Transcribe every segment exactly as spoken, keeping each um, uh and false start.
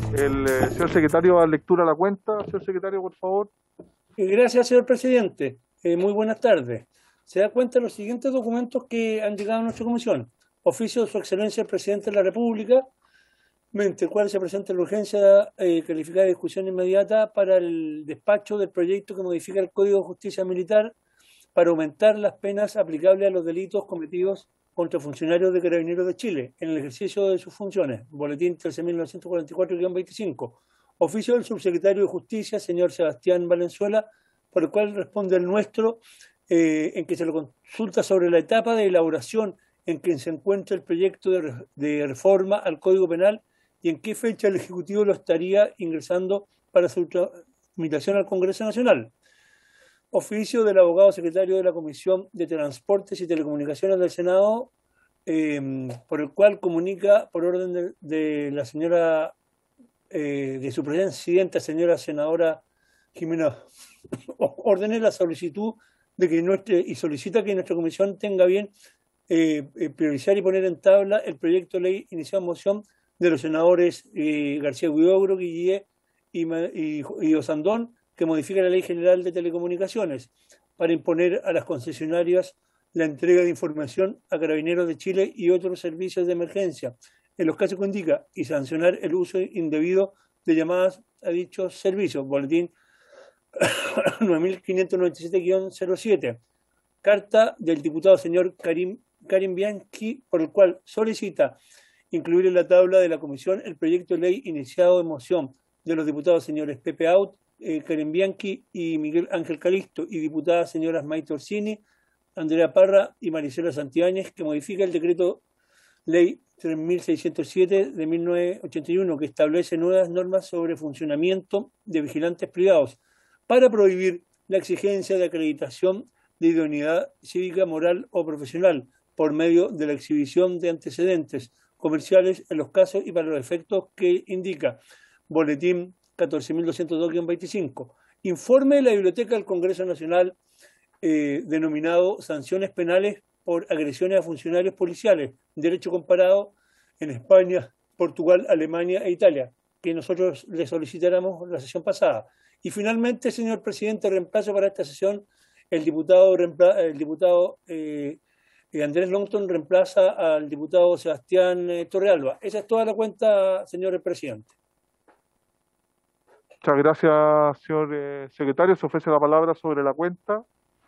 El eh, señor secretario va a dar lectura a la cuenta. Señor secretario, por favor. Gracias, señor presidente. Eh, muy buenas tardes. Se da cuenta de los siguientes documentos que han llegado a nuestra comisión. Oficio de su excelencia el presidente de la República, mediante el cual se presenta la urgencia eh, calificada de discusión inmediata para el despacho del proyecto que modifica el Código de Justicia Militar para aumentar las penas aplicables a los delitos cometidos contra funcionarios de Carabineros de Chile en el ejercicio de sus funciones. Boletín trece mil novecientos cuarenta y cuatro guión veinticinco. Oficio del subsecretario de Justicia, señor Sebastián Valenzuela, por el cual responde el nuestro, eh, en que se lo consulta sobre la etapa de elaboración en que se encuentra el proyecto de, de reforma al Código Penal y en qué fecha el Ejecutivo lo estaría ingresando para su tramitación al Congreso Nacional. Oficio del abogado secretario de la Comisión de Transportes y Telecomunicaciones del Senado, eh, por el cual comunica por orden de, de la señora, eh, de su presidenta, señora senadora Jimena, ordene la solicitud de que nuestra, y solicita que nuestra comisión tenga bien eh, eh, priorizar y poner en tabla el proyecto de ley iniciado en moción de los senadores eh, García Huidobro, Guillé y, y, y Osandón, que modifica la Ley General de Telecomunicaciones para imponer a las concesionarias la entrega de información a Carabineros de Chile y otros servicios de emergencia, en los casos que indica, y sancionar el uso indebido de llamadas a dichos servicios. Boletín nueve mil quinientos noventa y siete guión cero siete. Carta del diputado señor Karim, Karim Bianchi, por el cual solicita incluir en la tabla de la comisión el proyecto de ley iniciado en moción de los diputados señores Pepe Out, eh, Karen Bianchi y Miguel Ángel Calisto, y diputadas señoras Maite Orsini, Andrea Parra y Maricela Santibáñez, que modifica el decreto ley tres mil seiscientos siete de mil novecientos ochenta y uno, que establece nuevas normas sobre funcionamiento de vigilantes privados para prohibir la exigencia de acreditación de idoneidad cívica, moral o profesional por medio de la exhibición de antecedentes comerciales en los casos y para los efectos que indica. Boletín catorce mil doscientos dos guión veinticinco. Informe de la Biblioteca del Congreso Nacional eh, denominado Sanciones Penales por agresiones a funcionarios policiales, derecho comparado en España, Portugal, Alemania e Italia, que nosotros le solicitáramos la sesión pasada. Y finalmente, señor presidente, reemplazo para esta sesión el diputado, el diputado eh, Andrés Longton reemplaza al diputado Sebastián eh, Torrealba. Esa es toda la cuenta, señor presidente. Muchas gracias, señor eh, secretario. Se ofrece la palabra sobre la cuenta.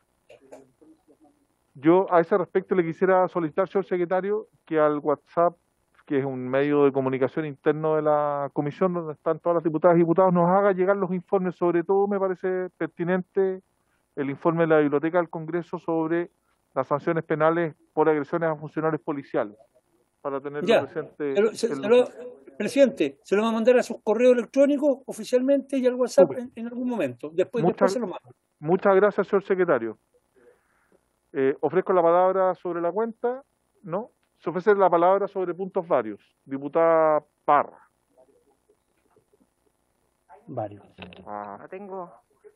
Yo a ese respecto le quisiera solicitar, señor secretario, que al WhatsApp, que es un medio de comunicación interno de la comisión, donde están todas las diputadas y diputados, nos haga llegar los informes. Sobre todo me parece pertinente el informe de la Biblioteca del Congreso sobre las sanciones penales por agresiones a funcionarios policiales, para tenerlo ya, presente. Pero, se, se lo, presidente, se lo va a mandar a sus correos electrónicos oficialmente y al WhatsApp en, en algún momento. Después, muchas, después se lo mando. Muchas gracias, señor secretario. Eh, ofrezco la palabra sobre la cuenta. ¿No? Se ofrece la palabra sobre puntos varios. Diputada Parra. Varios. Ah. No tengo.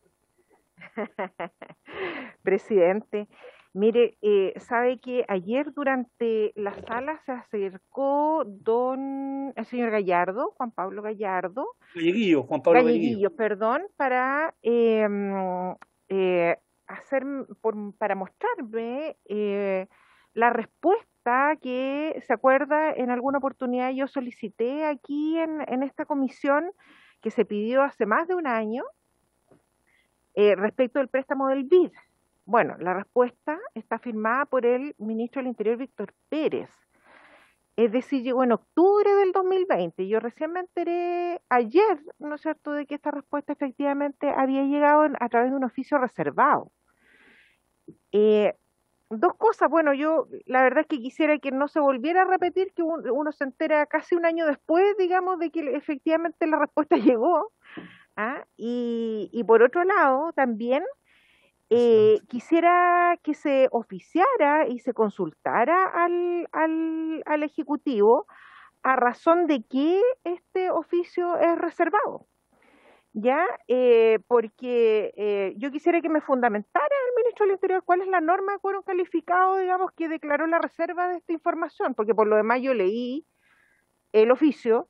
Presidente, mire, eh, sabe que ayer durante la sala se acercó don el señor Gallardo, Juan Pablo Gallardo. Galleguillo, Juan Pablo Galleguillo, Galleguillo. perdón, para eh, eh, hacer, por, para mostrarme eh, la respuesta que, ¿se acuerda? En alguna oportunidad yo solicité aquí en, en esta comisión que se pidió hace más de un año eh, respecto del préstamo del B I D. Bueno, la respuesta está firmada por el ministro del Interior, Víctor Pérez. Es decir, llegó en octubre del dos mil veinte. Yo recién me enteré ayer, ¿no es cierto?, de que esta respuesta efectivamente había llegado en, a través de un oficio reservado. Eh, dos cosas, bueno, yo la verdad es que quisiera que no se volviera a repetir, que uno, uno se entera casi un año después, digamos, de que efectivamente la respuesta llegó. ¿Ah? Y, y por otro lado, también eh, quisiera que se oficiara y se consultara al, al, al Ejecutivo a razón de que este oficio es reservado. ¿Ya? Eh, porque eh, yo quisiera que me fundamentara el ministro del Interior cuál es la norma de quórum calificado, digamos, que declaró la reserva de esta información, porque por lo demás yo leí el oficio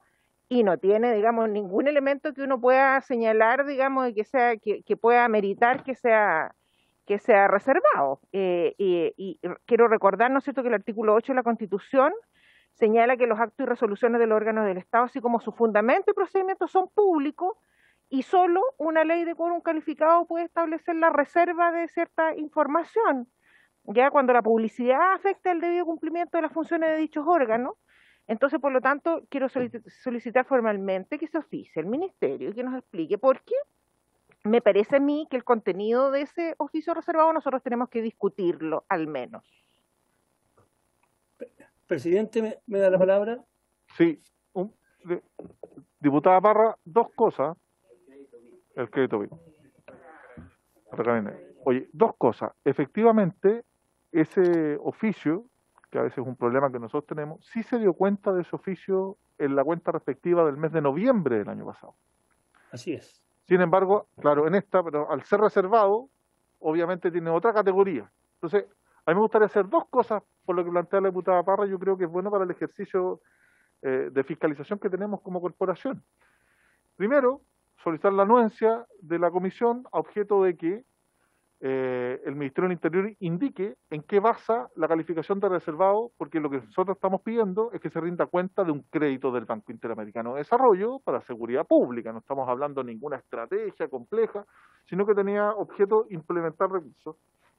y no tiene, digamos, ningún elemento que uno pueda señalar, digamos, de que sea, que, que pueda meritar que sea, que sea reservado. Eh, y, y quiero recordar, ¿no es cierto?, que el artículo ocho de la Constitución señala que los actos y resoluciones de los órganos del Estado, así como su fundamento y procedimientos, son públicos, y solo una ley de quórum calificado puede establecer la reserva de cierta información, ya cuando la publicidad afecta el debido cumplimiento de las funciones de dichos órganos. Entonces, por lo tanto, quiero solicitar formalmente que se oficie al Ministerio y que nos explique por qué. Me parece a mí que el contenido de ese oficio reservado nosotros tenemos que discutirlo, al menos. Presidente, ¿me, me da la palabra? Sí. Un, de, diputada Parra, dos cosas. El crédito B I C. Oye, dos cosas. Efectivamente, ese oficio, que a veces es un problema que nosotros tenemos, sí se dio cuenta de ese oficio en la cuenta respectiva del mes de noviembre del año pasado. Así es. Sin embargo, claro, en esta, pero al ser reservado, obviamente tiene otra categoría. Entonces, a mí me gustaría hacer dos cosas por lo que plantea la diputada Parra. Yo creo que es bueno para el ejercicio eh, de fiscalización que tenemos como corporación. Primero, solicitar la anuencia de la comisión a objeto de que eh, el Ministerio del Interior indique en qué basa la calificación de reservado, porque lo que nosotros estamos pidiendo es que se rinda cuenta de un crédito del Banco Interamericano de Desarrollo para seguridad pública. No estamos hablando de ninguna estrategia compleja, sino que tenía objeto implementar recursos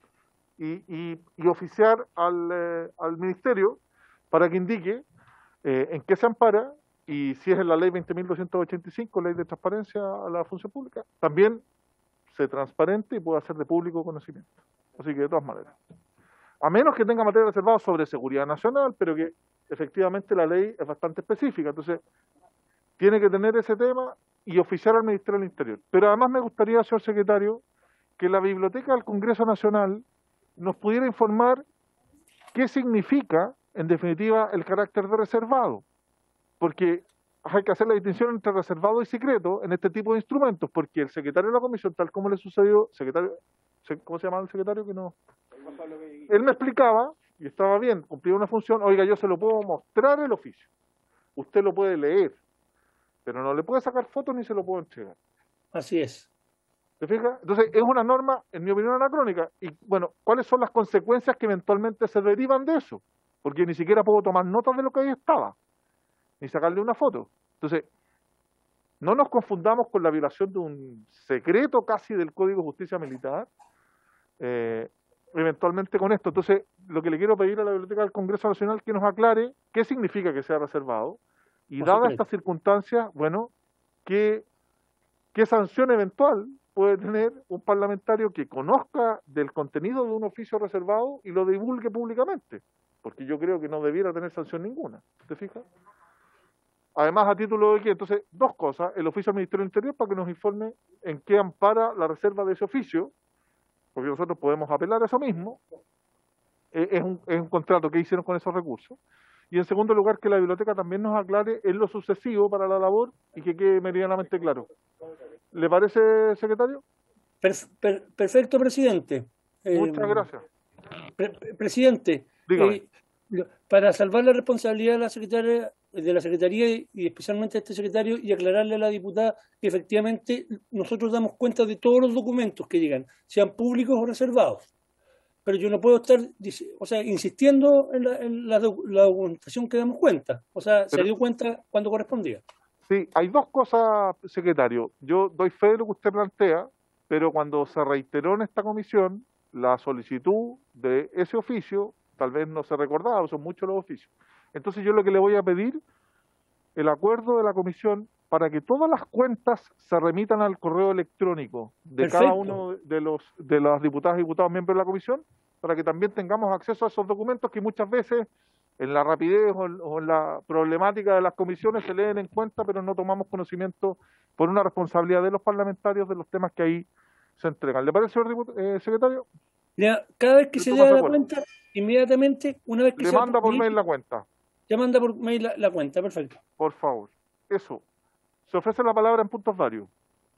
y, y, y oficiar al, eh, al Ministerio para que indique eh, en qué se ampara, y si es en la ley veinte mil doscientos ochenta y cinco, ley de transparencia a la función pública, también se transparente y pueda ser de público conocimiento. Así que de todas maneras. A menos que tenga materia reservada sobre seguridad nacional, pero que efectivamente la ley es bastante específica. Entonces, tiene que tener ese tema y oficiar al Ministerio del Interior. Pero además me gustaría, señor secretario, que la Biblioteca del Congreso Nacional nos pudiera informar qué significa, en definitiva, el carácter de reservado. Porque hay que hacer la distinción entre reservado y secreto en este tipo de instrumentos, porque el secretario de la comisión, tal como le sucedió, secretario, ¿cómo se llama el secretario? Que no. Él me explicaba, y estaba bien, cumplía una función, oiga, yo se lo puedo mostrar el oficio. Usted lo puede leer, pero no le puede sacar fotos ni se lo puedo entregar. Así es. ¿Se fija? Entonces, es una norma, en mi opinión, anacrónica. Y, bueno, ¿cuáles son las consecuencias que eventualmente se derivan de eso? Porque ni siquiera puedo tomar notas de lo que ahí estaba, ni sacarle una foto. Entonces, no nos confundamos con la violación de un secreto casi del Código de Justicia Militar, eh, eventualmente con esto. Entonces, lo que le quiero pedir a la Biblioteca del Congreso Nacional es que nos aclare qué significa que sea reservado, y dadas estas circunstancias, bueno, qué, qué sanción eventual puede tener un parlamentario que conozca del contenido de un oficio reservado y lo divulgue públicamente, porque yo creo que no debiera tener sanción ninguna. ¿Te fijas? Además, a título de que, entonces, dos cosas: el oficio del Ministerio del Interior para que nos informe en qué ampara la reserva de ese oficio, porque nosotros podemos apelar a eso mismo, eh, es, un, es un contrato que hicieron con esos recursos. Y en segundo lugar, que la biblioteca también nos aclare en lo sucesivo para la labor y que quede meridianamente claro. ¿Le parece, secretario? Per, per, perfecto, presidente. Muchas eh, gracias. Pre, presidente, eh, para salvar la responsabilidad de la secretaria, de la Secretaría y especialmente de este secretario, y aclararle a la diputada que efectivamente nosotros damos cuenta de todos los documentos que llegan, sean públicos o reservados. Pero yo no puedo estar, o sea, insistiendo en la, en la, la documentación que damos cuenta. O sea, Pero, se dio cuenta cuando correspondía. Sí, hay dos cosas, secretario. Yo doy fe de lo que usted plantea, pero cuando se reiteró en esta comisión la solicitud de ese oficio, tal vez no se recordaba, son muchos los oficios. Entonces yo lo que le voy a pedir, el acuerdo de la comisión para que todas las cuentas se remitan al correo electrónico de Perfecto. Cada uno de los de las diputadas y diputados miembros de la comisión, para que también tengamos acceso a esos documentos que muchas veces en la rapidez o en, o en la problemática de las comisiones se leen en cuenta, pero no tomamos conocimiento por una responsabilidad de los parlamentarios de los temas que ahí se entregan. ¿Le parece, señor eh, secretario? Ya, cada vez que se dé la cuenta, inmediatamente, una vez que le se manda por mail la cuenta. Ya manda por mail la, la cuenta, perfecto. Por favor. Eso. Se ofrece la palabra en puntos varios.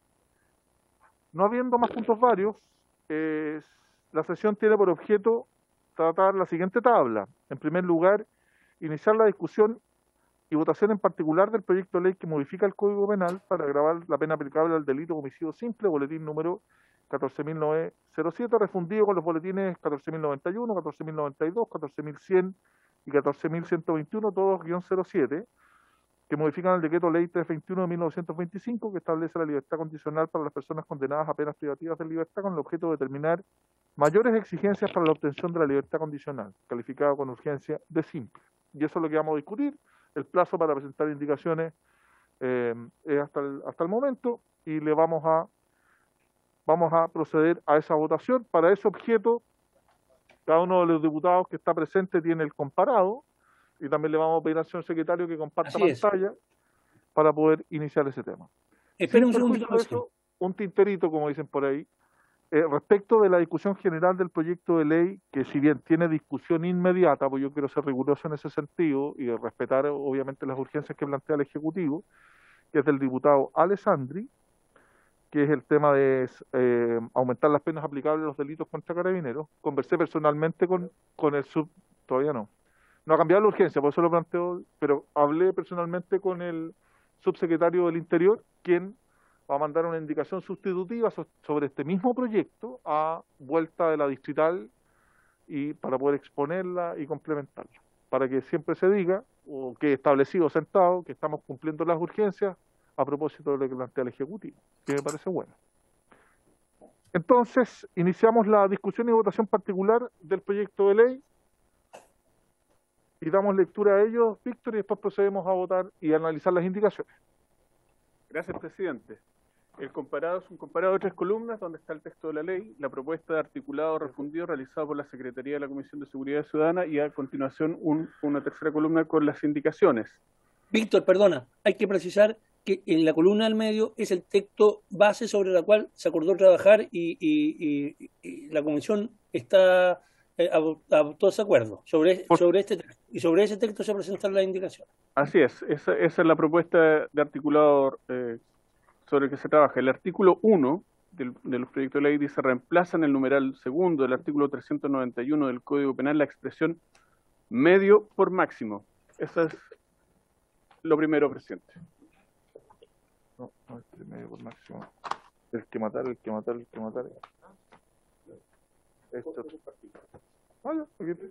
No habiendo más puntos varios, eh, la sesión tiene por objeto tratar la siguiente tabla. En primer lugar, iniciar la discusión y votación en particular del proyecto de ley que modifica el Código Penal para agravar la pena aplicable al delito de homicidio simple, boletín número catorce mil novecientos siete, refundido con los boletines catorce mil noventa y uno, catorce mil noventa y dos, catorce mil cien y catorce mil ciento veintiuno, todos guión cero siete, que modifican el decreto ley trescientos veintiuno de mil novecientos veinticinco, que establece la libertad condicional para las personas condenadas a penas privativas de libertad con el objeto de determinar mayores exigencias para la obtención de la libertad condicional, calificada con urgencia de simple. Y eso es lo que vamos a discutir. El plazo para presentar indicaciones eh, es hasta el, hasta el momento, y le vamos a vamos a proceder a esa votación. Para ese objeto, cada uno de los diputados que está presente tiene el comparado, y también le vamos a pedir al señor secretario que comparta Así es. pantalla para poder iniciar ese tema. Espera un Sin segundito. perjuicio de eso, un tinterito, como dicen por ahí, eh, respecto de la discusión general del proyecto de ley, que si bien tiene discusión inmediata, pues yo quiero ser riguroso en ese sentido y respetar obviamente las urgencias que plantea el Ejecutivo, que es del diputado Alessandri, que es el tema de eh, aumentar las penas aplicables a los delitos contra carabineros. Conversé personalmente con, con el sub, todavía no, no ha cambiado la urgencia, por eso lo planteo, pero hablé personalmente con el subsecretario del Interior, quien va a mandar una indicación sustitutiva so, sobre este mismo proyecto a vuelta de la distrital, y para poder exponerla y complementarla, para que siempre se diga, o que establecido sentado, que estamos cumpliendo las urgencias a propósito de lo que plantea el Ejecutivo, que me parece bueno. Entonces, iniciamos la discusión y votación particular del proyecto de ley, y damos lectura a ellos, Víctor, y después procedemos a votar y a analizar las indicaciones. Gracias, presidente. El comparado es un comparado de tres columnas donde está el texto de la ley, la propuesta de articulado refundido realizado por la Secretaría de la Comisión de Seguridad Ciudadana, y a continuación un, una tercera columna con las indicaciones. Víctor, perdona, hay que precisar que en la columna del medio es el texto base sobre la cual se acordó trabajar, y, y, y, y la comisión está eh, adoptó ese acuerdo sobre, sobre este texto, y sobre ese texto se presentan las indicaciones. Así es, esa, esa es la propuesta de articulado eh, sobre el que se trabaja. El artículo uno del, del proyecto de ley dice: reemplaza en el numeral segundo del artículo trescientos noventa y uno del Código Penal la expresión medio por máximo. Eso es lo primero, presidente. No, no, este medio por máximo. El que matar, el que matar, el que matar. Esto. Ah, ya, aquí está.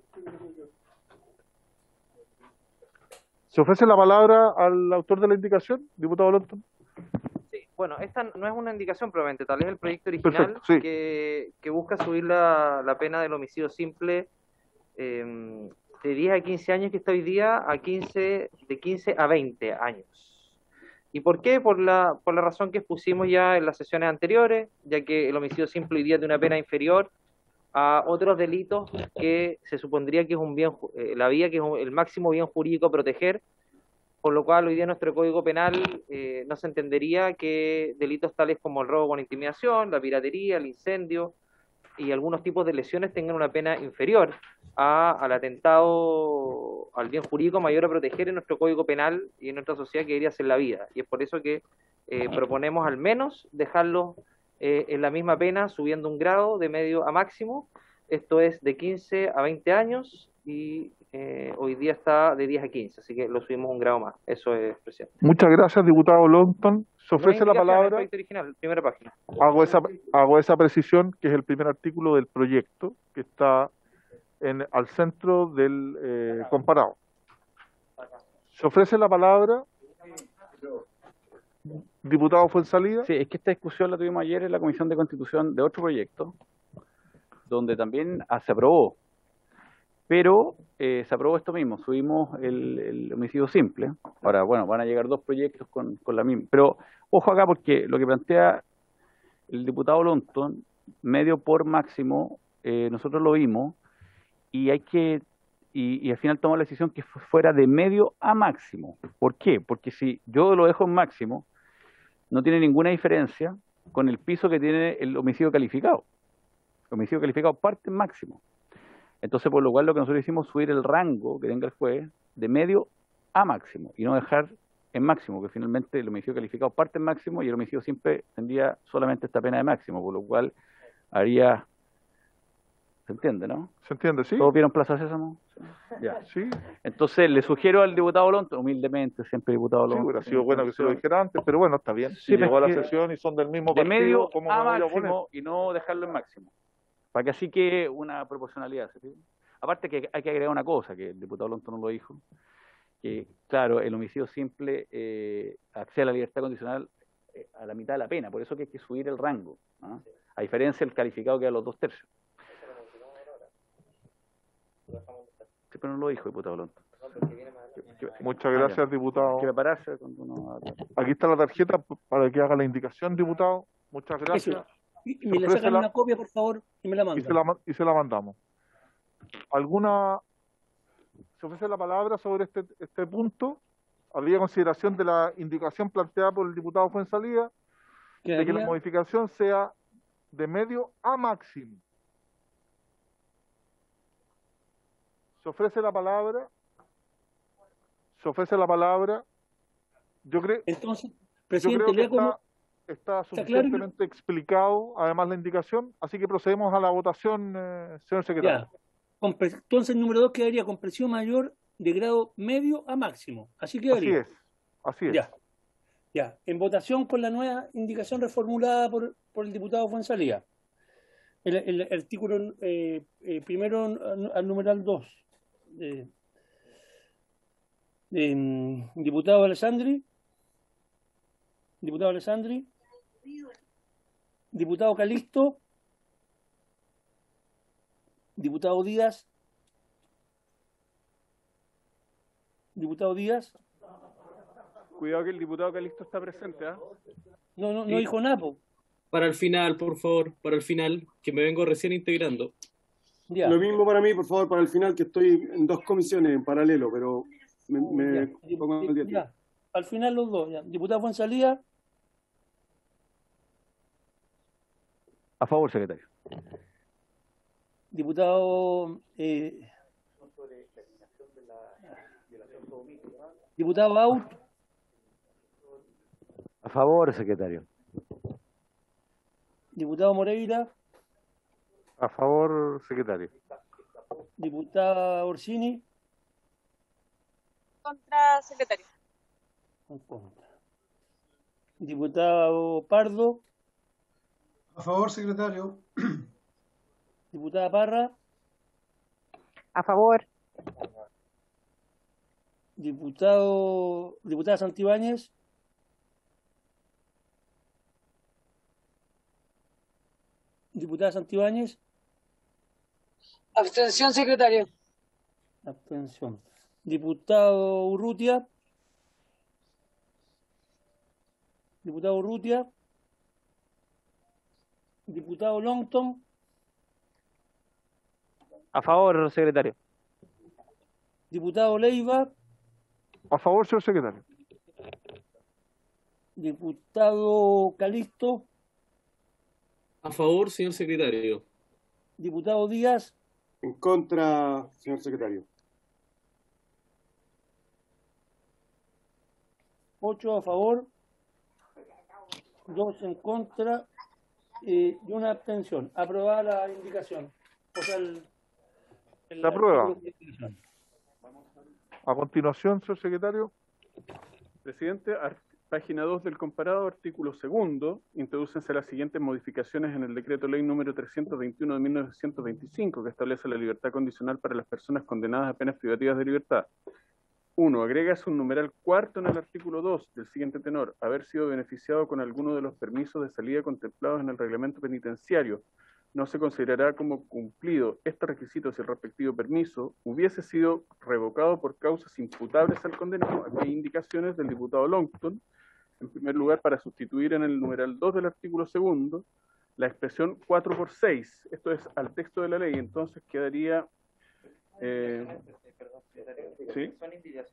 ¿Se ofrece la palabra al autor de la indicación, diputado Longton? Sí, bueno, esta no es una indicación probablemente, tal vez el proyecto original. Perfecto, sí. que, que busca subir la, la pena del homicidio simple eh, de diez a quince años, que está hoy día, a quince, de quince a veinte años. ¿Y por qué? Por la, por la razón que expusimos ya en las sesiones anteriores, ya que el homicidio simple hoy día tiene una pena inferior a otros delitos que se supondría que es un bien, eh, la vía que es un, el máximo bien jurídico a proteger, por lo cual hoy día nuestro Código Penal eh, no se entendería que delitos tales como el robo con intimidación, la piratería, el incendio y algunos tipos de lesiones tengan una pena inferior a, al atentado al bien jurídico mayor a proteger en nuestro Código Penal y en nuestra sociedad, que debería ser la vida. Y es por eso que eh, proponemos al menos dejarlo eh, en la misma pena, subiendo un grado de medio a máximo. Esto es de quince a veinte años, y eh, hoy día está de diez a quince, así que lo subimos un grado más. Eso es, presidente. Muchas gracias, diputado Longton. Se ofrece No la palabra. El original, primera página. Hago esa, hago esa precisión, que es el primer artículo del proyecto, que está en, al centro del eh, comparado. Se ofrece la palabra, diputado Fuenzalida. Sí, es que esta discusión la tuvimos ayer en la Comisión de Constitución de otro proyecto, donde también ah, se aprobó, pero eh, se aprobó esto mismo, subimos el, el homicidio simple. Ahora, bueno, van a llegar dos proyectos con, con la misma, pero ojo acá, porque lo que plantea el diputado Longton, medio por máximo, eh, nosotros lo vimos, y hay que, y, y al final tomamos la decisión que fuera de medio a máximo. ¿Por qué? Porque si yo lo dejo en máximo, no tiene ninguna diferencia con el piso que tiene el homicidio calificado. El homicidio calificado parte en máximo. Entonces, por lo cual, lo que nosotros hicimos es subir el rango que tenga el juez de medio a máximo, y no dejar en máximo, que finalmente el homicidio calificado parte en máximo y el homicidio simple tendría solamente esta pena de máximo, por lo cual haría ¿Se entiende, no? ¿Se entiende? ¿Sí? ¿Todos vieron Plaza Sésamo? Sí. Ya. Sí. Entonces, le sugiero al diputado Lonto, humildemente, siempre diputado Sí, Lonto. hubiera sido bueno que se lo dijera antes, pero bueno, está bien. Si Sí, llegó a la porque sesión y son del mismo de partido, medio ¿cómo a me voy a oponer? máximo y no dejarlo en máximo. Para que así quede una proporcionalidad. ¿Sí? Aparte que hay que agregar una cosa, que el diputado Lonto no lo dijo, que claro, el homicidio simple eh, accede a la libertad condicional eh, a la mitad de la pena, por eso que hay que subir el rango, ¿no? A diferencia del calificado que a los dos tercios. Sí, pero no lo dijo, diputado Lonto. Muchas gracias, ah, diputado. que prepararse cuando uno... Aquí está la tarjeta para que haga la indicación, diputado. Muchas gracias. Eso. Y, y me le sacan la... una copia, por favor, y me la mandan. Y se la, y se la mandamos. ¿Alguna... ¿Se ofrece la palabra sobre este, este punto? ¿Habría consideración de la indicación planteada por el diputado Fuenzalía de que la modificación sea de medio a máximo? Se ofrece la palabra. Se ofrece la palabra. Yo creo. Entonces, yo presidente, creo que lea como... está, está suficientemente claro, explicado, además la indicación, así que procedemos a la votación, eh, señor secretario. Ya. Entonces, el número dos quedaría con presión mayor de grado medio a máximo. Así quedaría. Así es, así es. Ya. Ya. En votación con la nueva indicación reformulada por, por el diputado Fuenzalía. El, el, el artículo eh, eh, primero al numeral dos. Eh, eh, diputado Alessandri. Diputado Alessandri. Diputado Calisto. Diputado Díaz. Diputado Díaz. Cuidado que el diputado Calisto está presente, ¿ah? ¿eh? No, no, no dijo nada, po. Para el final, por favor, para el final, que me vengo recién integrando. Ya. Lo mismo para mí, por favor, para el final, que estoy en dos comisiones en paralelo, pero me, me ya. pongo al día. Ya. Al final los dos, ya. Diputado Fuenzalía. A favor, secretario. Diputado eh, Diputado Baut. A favor, secretario. Diputado Moreira. A favor, secretario. Diputada Orsini. Contra, secretario. En contra. Diputado Pardo. A favor, secretario. Diputada Parra. A favor. Diputado, diputada Santibáñez. Diputada Santibáñez. Abstención, secretario. Abstención. Diputado Urrutia. Diputado Urrutia. Diputado Longton. A favor, secretario. Diputado Leiva. A favor, señor secretario. Diputado Calisto. A favor, señor secretario. Diputado Díaz. En contra, señor secretario. Ocho a favor. Dos en contra. Eh, y una abstención. Aprobada la indicación. O sea, el, el Se aprueba. artículo. A continuación, señor secretario. Presidente, página dos del comparado, artículo segundo, introdúcense las siguientes modificaciones en el decreto ley número trescientos veintiuno de mil novecientos veinticinco, que establece la libertad condicional para las personas condenadas a penas privativas de libertad. uno. Agregas un numeral cuarto en el artículo dos del siguiente tenor: haber sido beneficiado con alguno de los permisos de salida contemplados en el reglamento penitenciario. No se considerará como cumplido este requisito si el respectivo permiso hubiese sido revocado por causas imputables al condenado. Aquí hay indicaciones del diputado Longton. En primer lugar, para sustituir en el numeral dos del artículo segundo la expresión cuatro por seis. Esto es al texto de la ley. Entonces quedaría... Eh, ¿sí? Son indicaciones que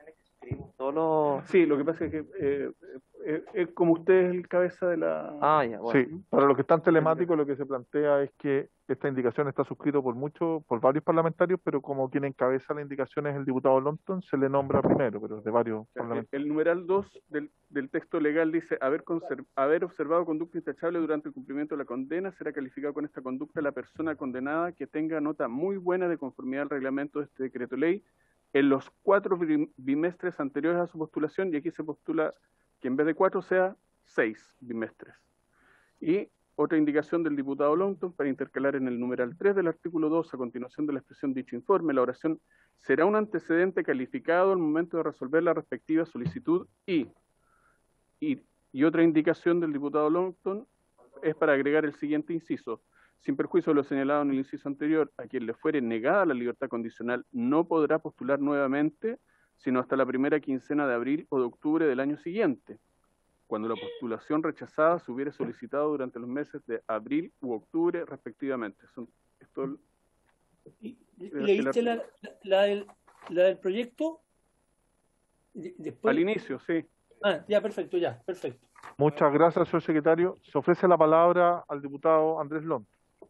escribimos todos los... Sí, lo que pasa es que eh, eh, eh, como usted es el cabeza de la... Ah, ya, bueno. Sí, para los que están telemáticos lo que se plantea es que esta indicación está suscrita por muchos, por varios parlamentarios, pero como quien encabeza la indicación es el diputado Longton, se le nombra primero, pero de varios El, parlamentarios. el numeral dos del, del texto legal dice, haber, conserv- haber observado conducta intachable durante el cumplimiento de la condena, será calificado con esta conducta la persona condenada que tenga nota muy buena de conformidad al reglamento de este decreto ley en los cuatro bimestres anteriores a su postulación, y aquí se postula que en vez de cuatro sea seis bimestres. Y otra indicación del diputado Longton para intercalar en el numeral tres del artículo dos, a continuación de la expresión dicho informe, la oración será un antecedente calificado al momento de resolver la respectiva solicitud y, y, y otra indicación del diputado Longton es para agregar el siguiente inciso. Sin perjuicio de lo señalado en el inciso anterior, a quien le fuere negada la libertad condicional no podrá postular nuevamente, sino hasta la primera quincena de abril o de octubre del año siguiente, cuando la postulación rechazada se hubiere solicitado durante los meses de abril u octubre, respectivamente. Son, esto, ¿Y, ¿Leíste la, la, la, del, la del proyecto? Después... Al inicio, sí. Ah, ya, perfecto, ya, perfecto. Muchas gracias, señor secretario. Se ofrece la palabra al diputado Andrés Longton.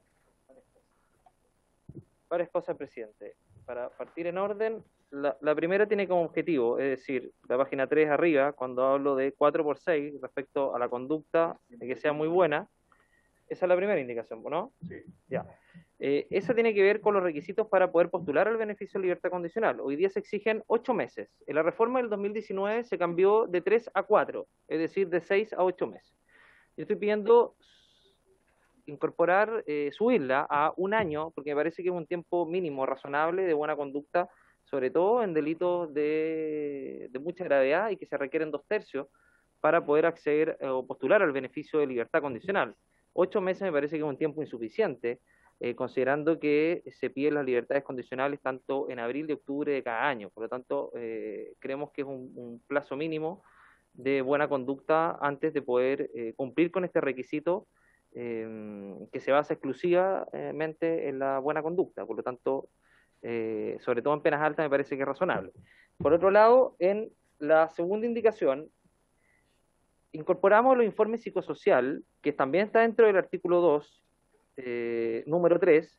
Varias cosas, presidente. Para partir en orden, la, la primera tiene como objetivo, es decir, la página tres arriba, cuando hablo de cuatro por seis respecto a la conducta, de que sea muy buena, esa es la primera indicación, ¿no? Sí. Ya. Eh, esa tiene que ver con los requisitos para poder postular al beneficio de libertad condicional. Hoy día se exigen ocho meses. En la reforma del dos mil diecinueve se cambió de tres a cuatro, es decir, de seis a ocho meses. Yo estoy pidiendo incorporar, eh, subirla a un año, porque me parece que es un tiempo mínimo, razonable, de buena conducta, sobre todo en delitos de, de mucha gravedad y que se requieren dos tercios para poder acceder eh, o postular al beneficio de libertad condicional. Ocho meses me parece que es un tiempo insuficiente, eh, considerando que se piden las libertades condicionales tanto en abril y octubre de cada año. Por lo tanto, eh, creemos que es un, un plazo mínimo de buena conducta antes de poder eh, cumplir con este requisito eh, que se basa exclusivamente en la buena conducta. Por lo tanto, eh, sobre todo en penas altas me parece que es razonable. Por otro lado, en la segunda indicación, incorporamos los informes psicosocial, que también está dentro del artículo dos, eh, número tres,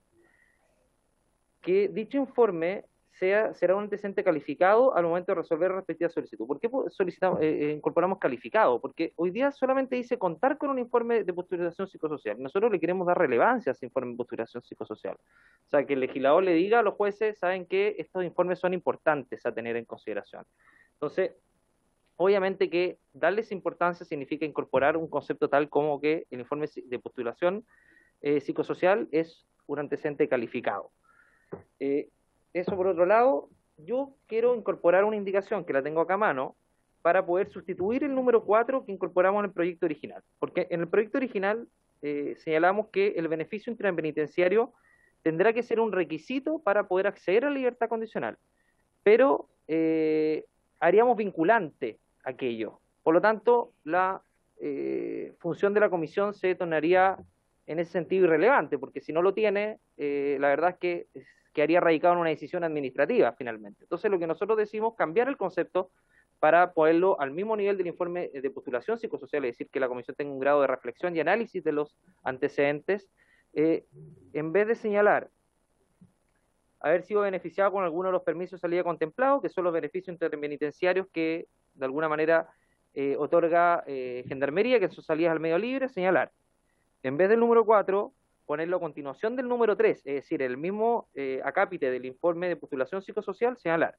que dicho informe sea, será un antecedente calificado al momento de resolver la respectiva solicitud. ¿Por qué solicitamos, eh, incorporamos calificado? Porque hoy día solamente dice contar con un informe de postulación psicosocial. Nosotros le queremos dar relevancia a ese informe de postulación psicosocial. O sea, que el legislador le diga a los jueces, saben que estos informes son importantes a tener en consideración. Entonces, obviamente que darles importancia significa incorporar un concepto tal como que el informe de postulación eh, psicosocial es un antecedente calificado. Eh, eso por otro lado, yo quiero incorporar una indicación que la tengo acá a mano para poder sustituir el número cuatro que incorporamos en el proyecto original. Porque en el proyecto original eh, señalamos que el beneficio intrapenitenciario tendrá que ser un requisito para poder acceder a la libertad condicional. Pero eh, haríamos vinculante aquello. Por lo tanto, la eh, función de la comisión se tornaría en ese sentido irrelevante, porque si no lo tiene, eh, la verdad es que quedaría radicado en una decisión administrativa finalmente. Entonces lo que nosotros decimos, cambiar el concepto para ponerlo al mismo nivel del informe de postulación psicosocial, es decir, que la comisión tenga un grado de reflexión y análisis de los antecedentes, eh, en vez de señalar haber sido beneficiado con alguno de los permisos de salida contemplados, que son los beneficios interpenitenciarios que de alguna manera eh, otorga eh, Gendarmería, que son salidas al medio libre, señalar. En vez del número cuatro, ponerlo a continuación del número tres, es decir, el mismo eh, acápite del informe de postulación psicosocial, señalar.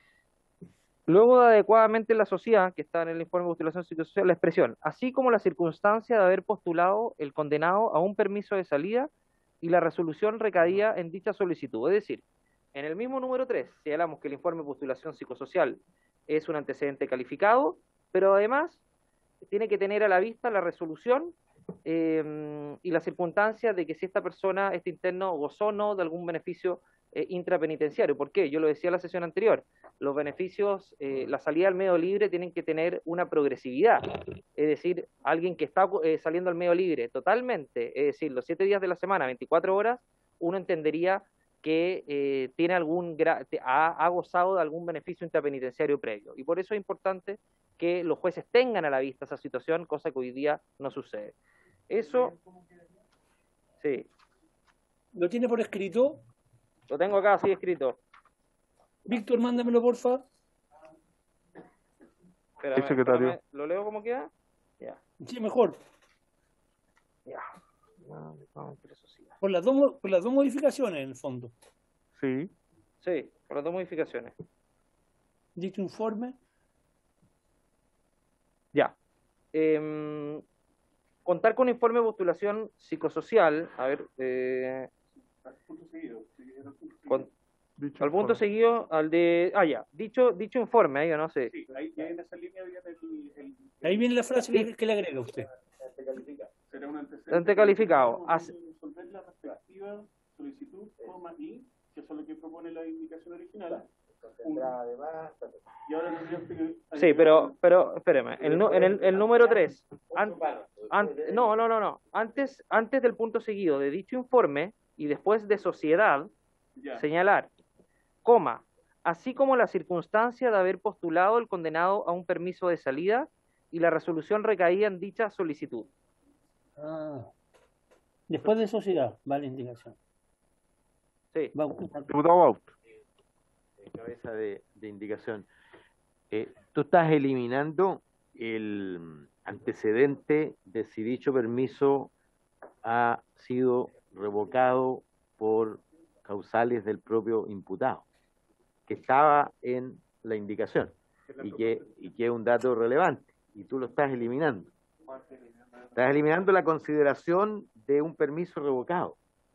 Luego de adecuadamente la sociedad, que está en el informe de postulación psicosocial, la expresión, así como la circunstancia de haber postulado el condenado a un permiso de salida y la resolución recaía en dicha solicitud. Es decir, en el mismo número tres señalamos que el informe de postulación psicosocial es un antecedente calificado, pero además tiene que tener a la vista la resolución eh, y la circunstancia de que si esta persona, este interno, gozó o no de algún beneficio eh, intrapenitenciario. ¿Por qué? Yo lo decía en la sesión anterior, los beneficios, eh, la salida al medio libre tienen que tener una progresividad, es decir, alguien que está eh, saliendo al medio libre totalmente, es decir, los siete días de la semana, veinticuatro horas, uno entendería que eh, tiene algún gra ha, ha gozado de algún beneficio intrapenitenciario previo. Y por eso es importante que los jueces tengan a la vista esa situación, cosa que hoy día no sucede. Eso, sí. ¿Lo tiene por escrito? Lo tengo acá así escrito. Víctor, mándamelo, porfa. Espérame, Sí, secretario. espérame, ¿lo leo como queda? Ya. Sí, mejor. Ya. No, no, pero eso sí. Por las, dos, por las dos modificaciones, en el fondo. Sí. Sí, por las dos modificaciones. Dicho informe. Ya. Eh, contar con informe de postulación psicosocial. A ver. Eh, con, Dicho al punto informe. seguido, al de. Ah, ya. Dicho, dicho informe, ahí no sé. Sí, ahí en esa línea viene el, el, Ahí viene la frase que, que le agrega usted. será un antecedente Ante calificado. Hace- resolver la respectiva solicitud, coma y, que eso es lo que propone la indicación original. Un- y ahora tendría que Sí, pero, pero, espéreme, el, nu- en el, el número tres, no, no, no, no, antes, antes del punto seguido de dicho informe y después de sociedad, ya. señalar, coma, así como la circunstancia de haber postulado el condenado a un permiso de salida y la resolución recaída en dicha solicitud. Ah. Después de sociedad, va la indicación. Sí. Va, Diputado Out. Cabeza de, de indicación. Eh, tú estás eliminando el antecedente de si dicho permiso ha sido revocado por causales del propio imputado, que estaba en la indicación y que, y que es un dato relevante, y tú lo estás eliminando. Estás eliminando la consideración de un permiso revocado,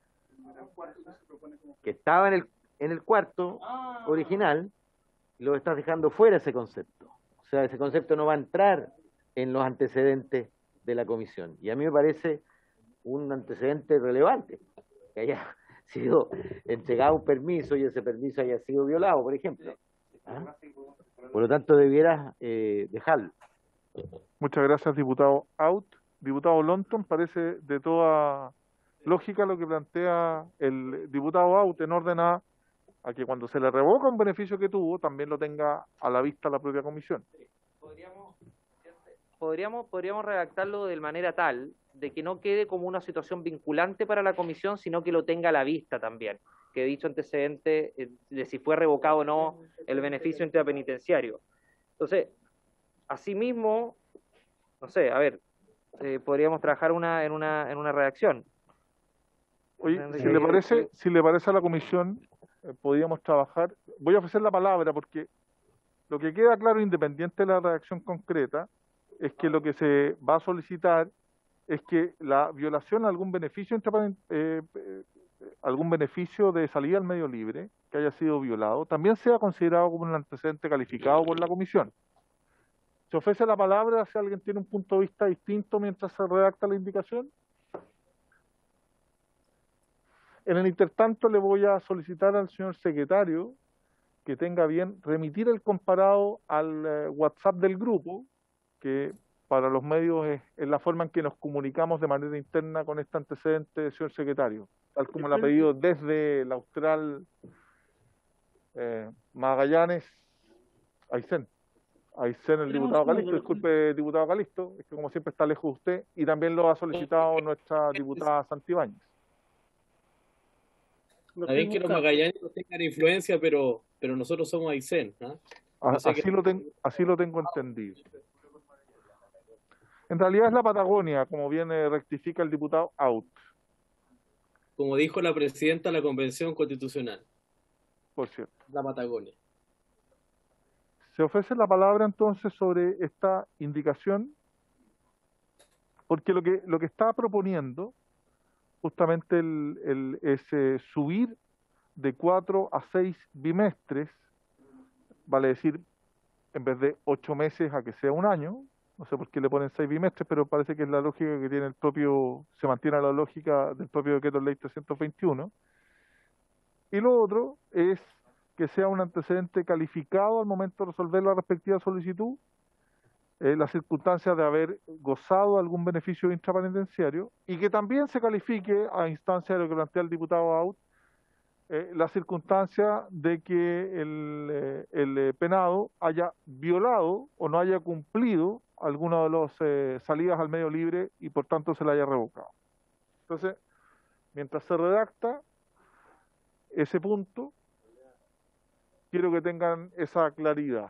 que estaba en el, en el cuarto original, y lo estás dejando fuera ese concepto. O sea, ese concepto no va a entrar en los antecedentes de la comisión. Y a mí me parece un antecedente relevante, que haya sido entregado un permiso y ese permiso haya sido violado, por ejemplo. ¿Ah? Por lo tanto, debieras eh, dejarlo. Muchas gracias, diputado Out. Diputado Lonton, parece de toda lógica lo que plantea el diputado Out en orden a, a que cuando se le revoca un beneficio que tuvo, también lo tenga a la vista la propia comisión. Podríamos, podríamos, podríamos redactarlo de manera tal de que no quede como una situación vinculante para la comisión, sino que lo tenga a la vista también, que dicho antecedente eh, de si fue revocado o no el beneficio intrapenitenciario. Entonces, asimismo, no sé, a ver, eh, podríamos trabajar una en una en una redacción. Oye, si le parece, si le parece a la comisión, eh, podríamos trabajar. Voy a ofrecer la palabra porque lo que queda claro, independiente de la redacción concreta, es que lo que se va a solicitar es que la violación a algún beneficio intrapen- eh, eh, algún beneficio de salida al medio libre que haya sido violado también sea considerado como un antecedente calificado por la comisión. Se ofrece la palabra si alguien tiene un punto de vista distinto mientras se redacta la indicación. En el intertanto le voy a solicitar al señor secretario que tenga bien remitir el comparado al eh, WhatsApp del grupo, que para los medios es, es la forma en que nos comunicamos de manera interna con este antecedente, señor secretario, tal como lo ha pedido desde el Austral eh, Magallanes, Aysén. Aysén, el diputado Calisto, disculpe, diputado Calisto, es que como siempre está lejos de usted, y también lo ha solicitado nuestra diputada Santibáñez. Está bien que los Magallanes no tengan influencia, pero, pero nosotros somos Aysén. ¿eh? A- sé así, que- lo ten- así lo tengo entendido. En realidad es la Patagonia, como viene rectifica el diputado Out, Como dijo la presidenta de la Convención Constitucional, por cierto. la Patagonia. Se ofrece la palabra entonces sobre esta indicación, porque lo que, lo que está proponiendo justamente el, el, es eh, subir de cuatro a seis bimestres, vale decir, en vez de ocho meses a que sea un año. No sé por qué le ponen seis bimestres, pero parece que es la lógica que tiene el propio, se mantiene la lógica del propio decreto ley trescientos veintiuno. Y lo otro es que sea un antecedente calificado al momento de resolver la respectiva solicitud, eh, las circunstancias de haber gozado de algún beneficio intrapenitenciario, y que también se califique, a instancia de lo que plantea el diputado Out, eh, la circunstancia de que el, eh, el eh, penado haya violado o no haya cumplido alguna de las eh, salidas al medio libre y por tanto se le haya revocado. Entonces, mientras se redacta ese punto, quiero que tengan esa claridad.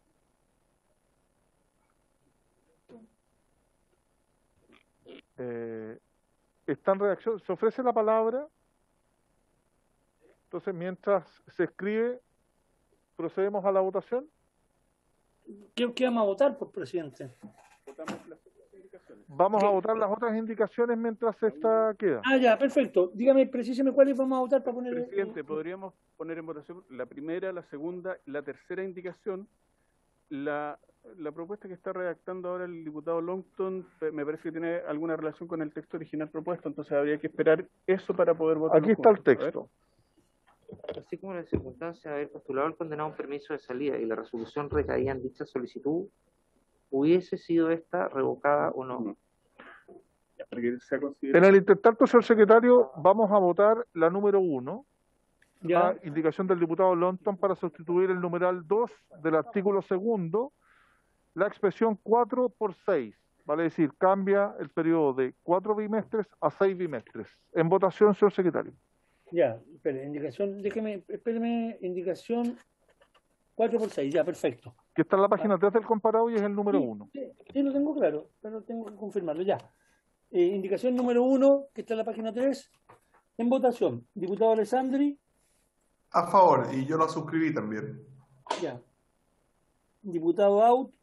Eh, está en redacción, se ofrece la palabra, entonces mientras se escribe, procedemos a la votación. ¿Qué, qué vamos a votar, pues, presidente? Vamos a votar las otras indicaciones mientras esta queda. Ah, ya, perfecto. Dígame, precíseme cuáles vamos a votar para poner... Presidente, podríamos poner en votación la primera, la segunda, la tercera indicación. La, la propuesta que está redactando ahora el diputado Longton me parece que tiene alguna relación con el texto original propuesto, entonces habría que esperar eso para poder votar. Aquí está el texto. Así como en la circunstancia de haber postulado el condenado un permiso de salida y la resolución recaía en dicha solicitud, hubiese sido esta revocada o no. no. Que sea considerado. En el intertanto, señor secretario, vamos a votar la número uno, Ya. la indicación del diputado Longton para sustituir el numeral dos del artículo segundo, la expresión cuatro por seis, vale decir, cambia el periodo de cuatro bimestres a seis bimestres. En votación, señor secretario. Ya, espere, indicación, déjeme, espéreme, indicación cuatro por seis, ya, perfecto. Que está en la página tres del comparado y es el número uno. Sí, sí, lo tengo claro, pero tengo que confirmarlo, ya. Eh, indicación número uno, que está en la página tres, en votación. Diputado Alessandri. A favor, y yo la suscribí también. Ya. Diputado Out.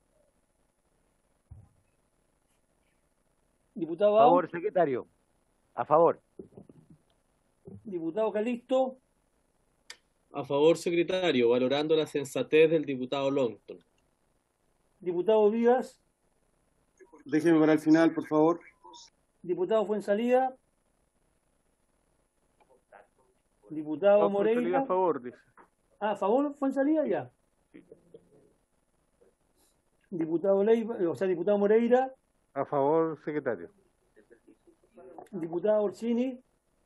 Diputado A favor, Out. secretario. A favor. Diputado Calixto. A favor, secretario, valorando la sensatez del diputado Longton. Diputado Vivas. Déjeme para el final, por favor. Diputado Fuensalida. Diputado No, Moreira. A favor, dice. Ah, a favor, Fuensalida, ya. Diputado Leiva, o sea, diputado Moreira. A favor, secretario. Diputado Orsini.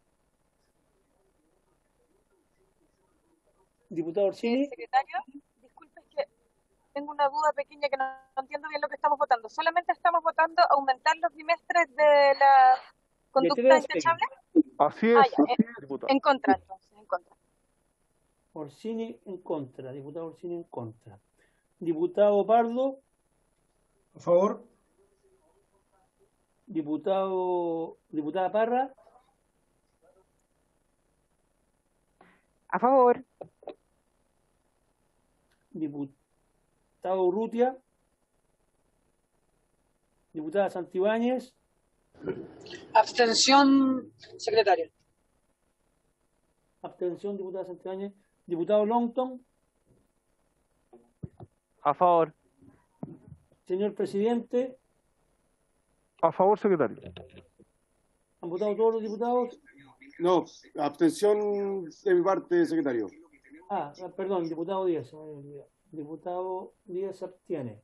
Diputado Orsini. Secretario, disculpe, es que tengo una duda pequeña que no, no entiendo bien lo que estamos votando. ¿Solamente estamos votando aumentar los bimestres de la conducta intachable? Así es, Ah, ya, así en, es, diputado. en contra, entonces, en contra. Orsini en contra. Diputado Orsini en contra. Diputado Pardo. A favor. Diputado, diputada Parra. A favor. Diputado Urrutia. Diputada Santibáñez. Abstención, secretario. Abstención, diputada Santibáñez. Diputado Longton. A favor. Señor presidente. A favor, secretario. ¿Han votado todos los diputados? No, abstención de mi parte, secretario. Ah, perdón, diputado Díaz. Diputado Díaz se abstiene.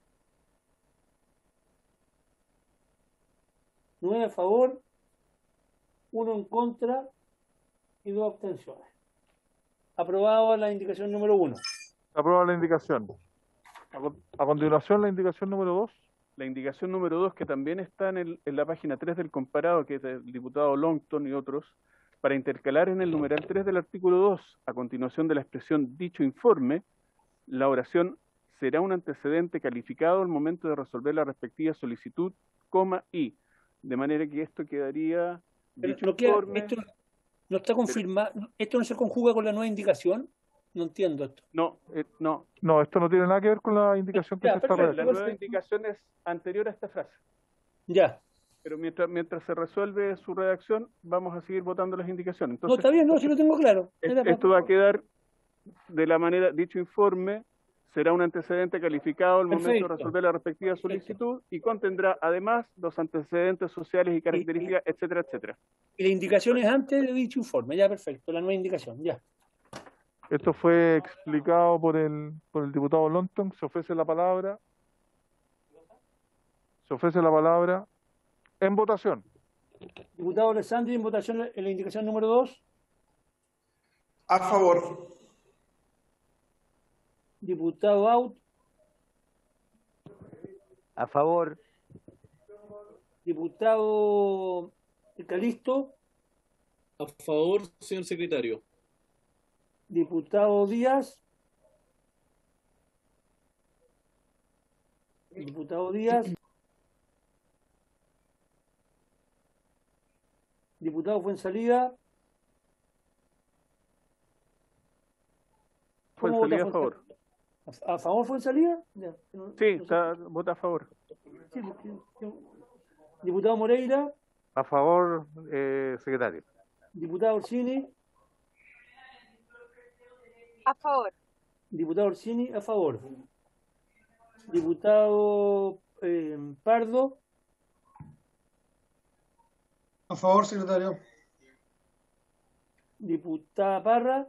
Nueve a favor, uno en contra y dos abstenciones. Aprobado la indicación número uno. Aprueba la indicación. A, con- a continuación, la indicación número dos. La indicación número dos, que también está en, el, en la página tres del comparado, que es del diputado Longton y otros, para intercalar en el numeral tres del artículo dos, a continuación de la expresión dicho informe, la oración será un antecedente calificado al momento de resolver la respectiva solicitud, coma, y, de manera que esto quedaría Pero dicho no queda- informe. esto no está confirmado, esto no se conjuga con la nueva indicación. No entiendo esto. No, eh, no. No, esto no tiene nada que ver con la indicación que Ya, se está perfecto. La redactando. nueva indicación es anterior a esta frase. Ya. Pero mientras, mientras se resuelve su redacción, vamos a seguir votando las indicaciones. No, Entonces, está bien, no, si lo tengo claro. es- Era esto para- va a quedar de la manera, dicho informe será un antecedente calificado al momento Perfecto. de resolver la respectiva solicitud y contendrá además los antecedentes sociales y características, etcétera, etcétera. Y la indicación es antes de dicho informe. Ya, perfecto. La nueva indicación. Ya. Esto fue explicado por el, por el diputado Longton. Se ofrece la palabra. Se ofrece la palabra en votación. Diputado Alessandri, en votación en la indicación número dos. A favor. Diputado Out. A favor. Diputado Calisto. A favor, señor secretario. Diputado Díaz. Diputado Díaz. Diputado Fuensalida. ¿Cómo vota Fuensalida a favor. ¿A a favor Fuensalida? Ya, no- Sí, no sé. está, vota a favor. Sí, porque- que- Diputado Moreira. A favor, eh, secretario. Diputado Orsini. A favor. Diputado Orsini, a favor. Diputado eh, Pardo. A favor, secretario. Diputada Parra.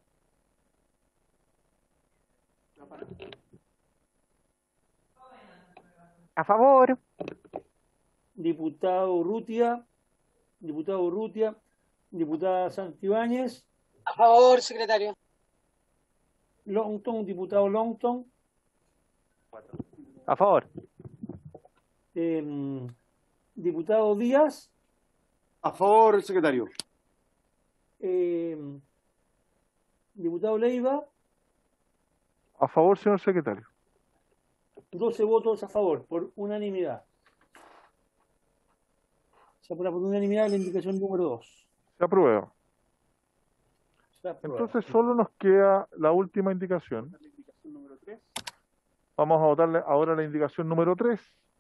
A favor. Diputado Urrutia. Diputado Urrutia. Diputada Santibáñez. A favor, secretario. Longton, diputado Longton. A favor. Eh, diputado Díaz. A favor, secretario. Eh, diputado Leiva. A favor, señor secretario. doce votos a favor, por unanimidad. Se aprueba por unanimidad la indicación número dos. Se aprueba. Se aprueba. Entonces solo nos queda la última indicación. Vamos a votarle ahora la indicación número tres.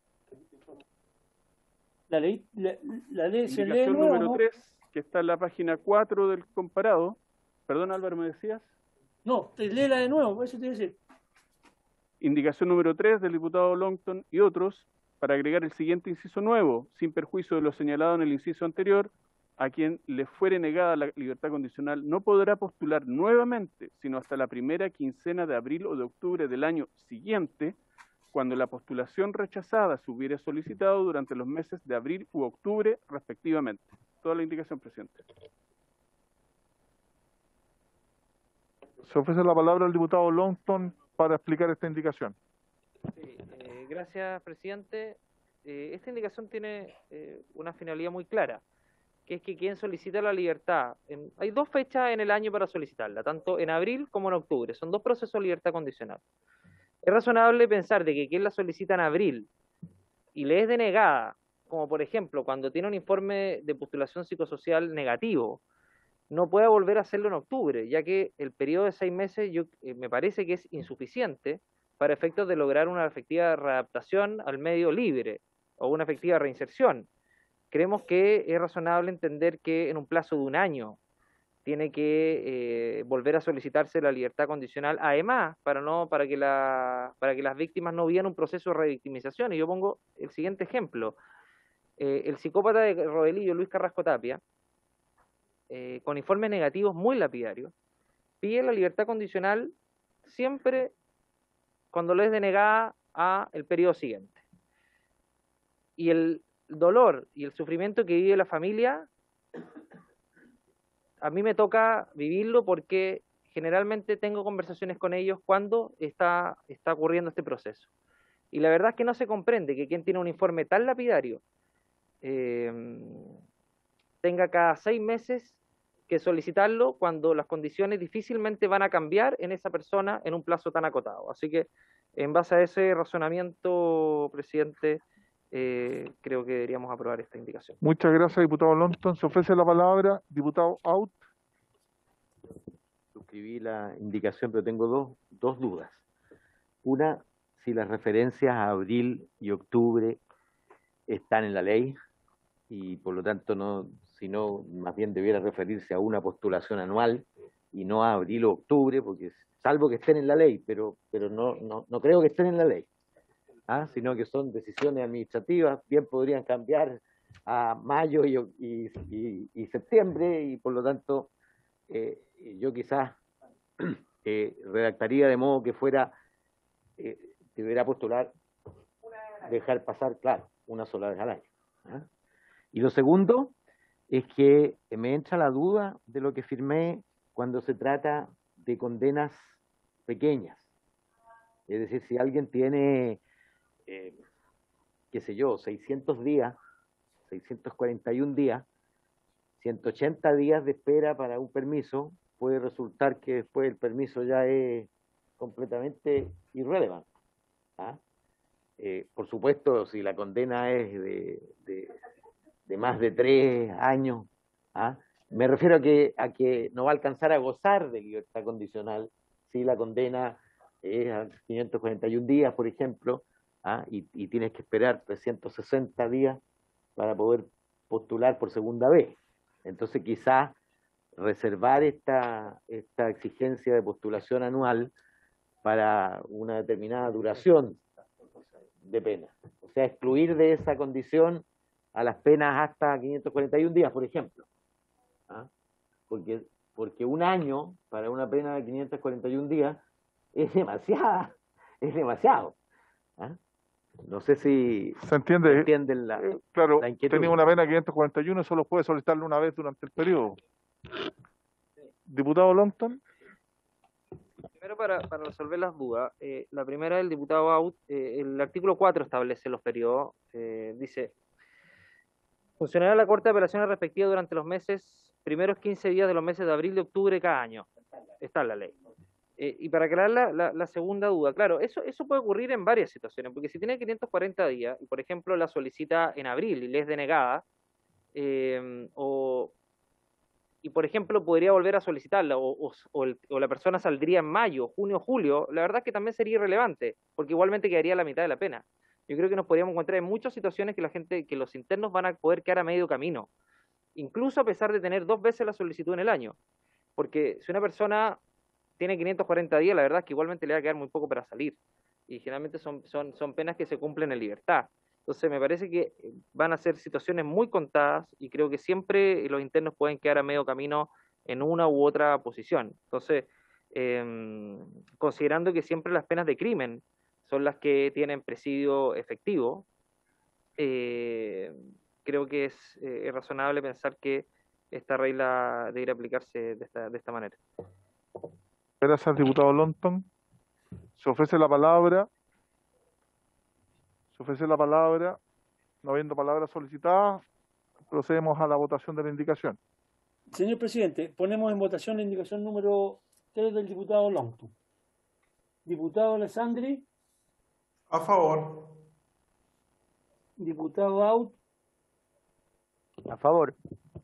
La ley, la, la ley se lee Indicación nueva, número ¿no? tres, que está en la página cuatro del comparado. Perdón, Álvaro, ¿me decías? No, te léela de nuevo, eso te iba a decir. Indicación número tres del diputado Longton y otros, para agregar el siguiente inciso nuevo, sin perjuicio de lo señalado en el inciso anterior, a quien le fuere negada la libertad condicional no podrá postular nuevamente, sino hasta la primera quincena de abril o de octubre del año siguiente, cuando la postulación rechazada se hubiere solicitado durante los meses de abril u octubre, respectivamente. Toda la indicación, presidente. Se ofrece la palabra al diputado Longton para explicar esta indicación. Sí, eh, gracias, presidente. Eh, esta indicación tiene eh, una finalidad muy clara, que es que quien solicita la libertad, en- hay dos fechas en el año para solicitarla, tanto en abril como en octubre, son dos procesos de libertad condicional. Es razonable pensar de que quien la solicita en abril y le es denegada, como por ejemplo cuando tiene un informe de postulación psicosocial negativo, no pueda volver a hacerlo en octubre, ya que el periodo de seis meses yo, eh, me parece que es insuficiente para efectos de lograr una efectiva readaptación al medio libre o una efectiva reinserción. Creemos que es razonable entender que en un plazo de un año tiene que eh, volver a solicitarse la libertad condicional, además, para, no, para, que la, para que las víctimas no vivan un proceso de revictimización. Y yo pongo el siguiente ejemplo. Eh, el psicópata de Rodelillo, Luis Carrasco Tapia, eh, con informes negativos muy lapidarios, pide la libertad condicional siempre cuando le es denegada a el periodo siguiente. Y el dolor y el sufrimiento que vive la familia, a mí me toca vivirlo porque generalmente tengo conversaciones con ellos cuando está, está ocurriendo este proceso. Y la verdad es que no se comprende que quien tiene un informe tan lapidario eh, tenga cada seis meses que solicitarlo cuando las condiciones difícilmente van a cambiar en esa persona en un plazo tan acotado. Así que en base a ese razonamiento, presidente, eh, creo que deberíamos aprobar esta indicación. Muchas gracias, diputado Longton. Se ofrece la palabra, diputado Out. Suscribí la indicación, pero tengo dos, dos dudas. Una, si las referencias a abril y octubre están en la ley y por lo tanto no, si no, más bien debiera referirse a una postulación anual y no a abril o octubre, porque salvo que estén en la ley, pero, pero no, no, no creo que estén en la ley, ¿ah? Sino que son decisiones administrativas, bien podrían cambiar a mayo y, y, y, y septiembre, y por lo tanto eh, yo quizás eh, redactaría de modo que fuera, eh, deberá postular, dejar pasar, claro, una sola vez al año, ¿ah? Y lo segundo es que me entra la duda de lo que firmé cuando se trata de condenas pequeñas. Es decir, si alguien tiene, eh, qué sé yo, seiscientos días, seiscientos cuarenta y un días, ciento ochenta días de espera para un permiso, puede resultar que después el permiso ya es completamente irrelevante. ¿Ah? Eh, por supuesto, si la condena es de, de, de más de tres años, ¿ah? Me refiero a que, a que no va a alcanzar a gozar de libertad condicional si la condena es a quinientos cuarenta y un días, por ejemplo, ¿ah? y, y tienes que esperar trescientos sesenta días para poder postular por segunda vez. Entonces quizás reservar esta, esta exigencia de postulación anual para una determinada duración de pena. O sea, excluir de esa condición a las penas hasta quinientos cuarenta y un días, por ejemplo. ¿Ah? Porque, porque un año para una pena de quinientos cuarenta y un días es demasiado, es demasiado. ¿Ah? No sé si se entiende. entienden la, eh, claro, la inquietud. tenía una pena quinientos cuarenta y uno, solo puede solicitarlo una vez durante el periodo. Diputado Longton. Primero, para, para resolver las dudas, eh, la primera del diputado Out, eh, el artículo cuatro establece los periodos, eh, dice, funcionará la Corte de Apelaciones respectiva durante los meses, primeros quince días de los meses de abril y octubre de cada año. Está en la ley. Eh, y para aclarar la, la, la segunda duda, claro, eso, eso puede ocurrir en varias situaciones, porque si tiene quinientos cuarenta días, y por ejemplo la solicita en abril y le es denegada, eh, o... y por ejemplo podría volver a solicitarla, o, o, o, el, o la persona saldría en mayo, junio, julio, la verdad es que también sería irrelevante, porque igualmente quedaría la mitad de la pena. Yo creo que nos podríamos encontrar en muchas situaciones que la gente, que los internos van a poder quedar a medio camino, incluso a pesar de tener dos veces la solicitud en el año, porque si una persona tiene quinientos cuarenta días, la verdad es que igualmente le va a quedar muy poco para salir, y generalmente son, son, son penas que se cumplen en libertad. Entonces me parece que van a ser situaciones muy contadas y creo que siempre los internos pueden quedar a medio camino en una u otra posición. Entonces, eh, considerando que siempre las penas de crimen son las que tienen presidio efectivo, eh, creo que es, eh, es razonable pensar que esta regla debería aplicarse de esta, de esta manera. Gracias al diputado Longton. Se ofrece la palabra. Se ofrece la palabra. No habiendo palabras solicitadas, procedemos a la votación de la indicación. Señor presidente, ponemos en votación la indicación número tres del diputado Longton. Diputado Alessandri. A favor. Diputado Out. A favor.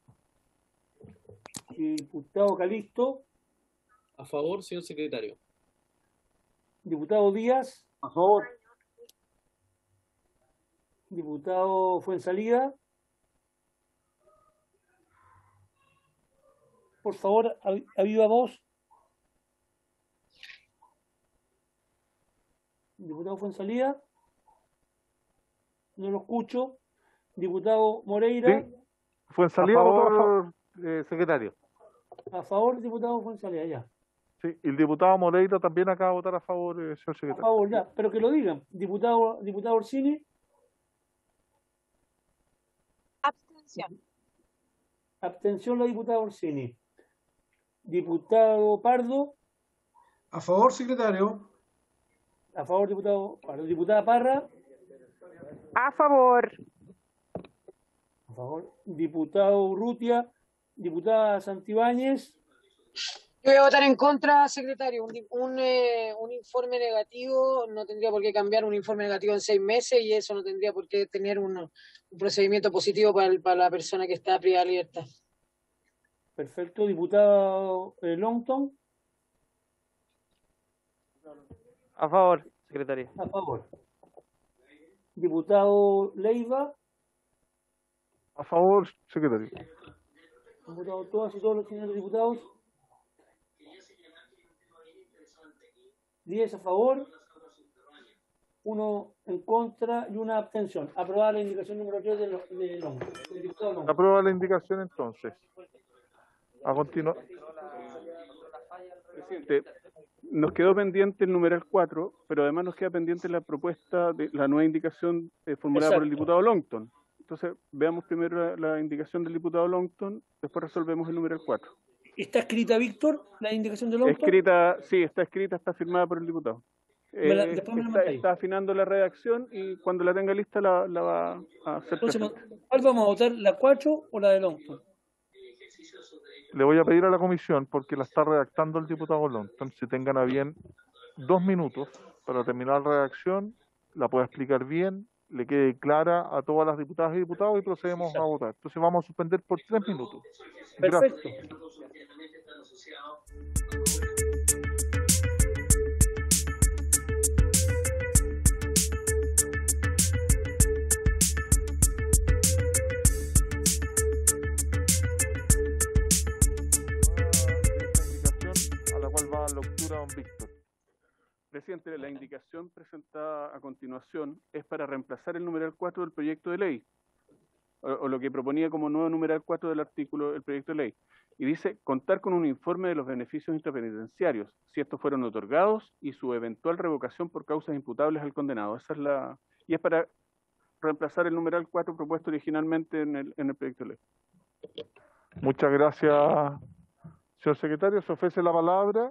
Diputado Calisto. A favor, señor secretario. Diputado Díaz. A favor. Diputado Fuensalida. Por favor, a, a viva voz. Diputado Fuensalida. No lo escucho. Diputado Moreira. Sí. Fuensalida, a favor, favor, eh, secretario. A favor, diputado Fuensalida, ya. Sí, y el diputado Moreira también acaba de votar a favor, eh, señor secretario. A favor, ya, pero que lo digan. Diputado, diputado Orsini. Abstención. Abstención la diputada Orsini. Diputado Pardo. A favor, secretario. A favor, diputado Pardo. Diputada Parra. A favor. A favor. Diputado Urrutia. Diputada Santibáñez. Yo voy a votar en contra, secretario. Un, un, eh, un informe negativo no tendría por qué cambiar un informe negativo en seis meses y eso no tendría por qué tener un, un procedimiento positivo para, el, para la persona que está privada de libertad. Perfecto. Diputado eh, Longton. A favor, secretario. A favor. Diputado Leiva. A favor, secretario. Han votado todas y todos los señores diputados. diez a favor, uno en contra y una abstención. Aprobada la indicación número tres del de Longton. De Aprueba la indicación entonces. A continuar. Presidente, nos quedó pendiente el numeral cuatro, pero además nos queda pendiente la propuesta de la nueva indicación eh, formulada Exacto. por el diputado Longton. Entonces, veamos primero la, la indicación del diputado Longton, después resolvemos el numeral cuatro. ¿Está escrita, Víctor, la indicación del auto? Escrita, sí, está escrita, está firmada por el diputado. Me la- Eh, después me la está, mandáis. está afinando la redacción y cuando la tenga lista la, la va a hacer Entonces, presente. ¿cuál vamos a votar? ¿La cuatro o la de Longton? Le voy a pedir a la comisión, porque la está redactando el diputado Longton, si tengan a bien dos minutos para terminar la redacción, la pueda explicar bien, le quede clara a todas las diputadas y diputados y procedemos a votar. Entonces vamos a suspender por tres minutos. Gracias. Perfecto. A la cual va la lectura don Víctor. Presidente, la indicación presentada a continuación es para reemplazar el numeral cuatro del proyecto de ley, o, o lo que proponía como nuevo numeral cuatro del artículo del proyecto de ley. Y dice, contar con un informe de los beneficios intrapenitenciarios, si estos fueron otorgados, y su eventual revocación por causas imputables al condenado. Esa es la... Y es para reemplazar el numeral cuatro propuesto originalmente en el, en el proyecto de ley. Muchas gracias, señor secretario. Se ofrece la palabra.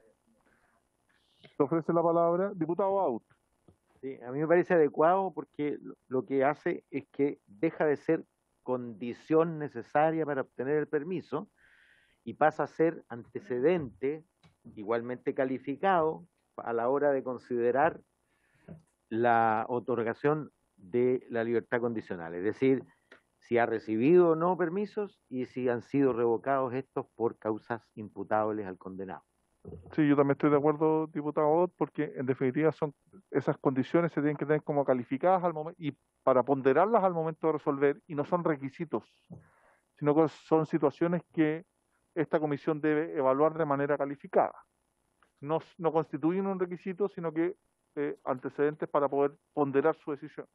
Se ofrece la palabra. Diputado Out. Sí, a mí me parece adecuado porque lo- lo que hace es que deja de ser condición necesaria para obtener el permiso y pasa a ser antecedente igualmente calificado a la hora de considerar la otorgación de la libertad condicional, es decir, si ha recibido o no permisos y si han sido revocados estos por causas imputables al condenado. Sí, yo también estoy de acuerdo, diputado Ott, porque en definitiva son esas condiciones se tienen que tener como calificadas al momento y para ponderarlas al momento de resolver, y no son requisitos, sino que son situaciones que esta comisión debe evaluar de manera calificada. No, no constituyen un requisito, sino que eh, antecedentes para poder ponderar su decisión.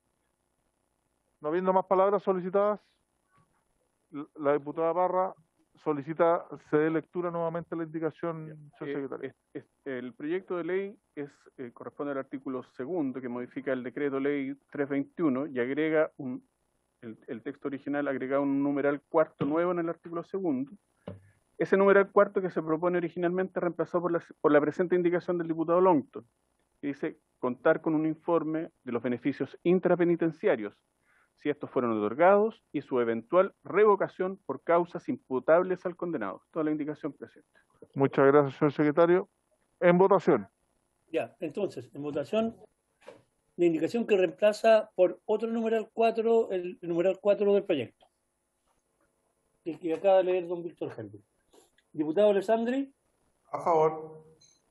No habiendo más palabras solicitadas, la diputada Parra solicita se dé lectura nuevamente a la indicación, señor Eh, secretario. es- es- el proyecto de ley es eh, corresponde al artículo segundo que modifica el decreto ley trescientos veintiuno y agrega un el, el texto original agrega un numeral cuarto nuevo en el artículo segundo. Ese numeral cuarto que se propone originalmente reemplazado por la, por la presente indicación del diputado Longton, que dice contar con un informe de los beneficios intrapenitenciarios, si estos fueron otorgados, y su eventual revocación por causas imputables al condenado. Toda la indicación presente. Muchas gracias, señor secretario. En votación. Ya, entonces, en votación, la indicación que reemplaza por otro numeral cuatro, el, el numeral cuatro del proyecto. El que acaba de leer don Víctor Henry. Diputado Alessandri, A favor.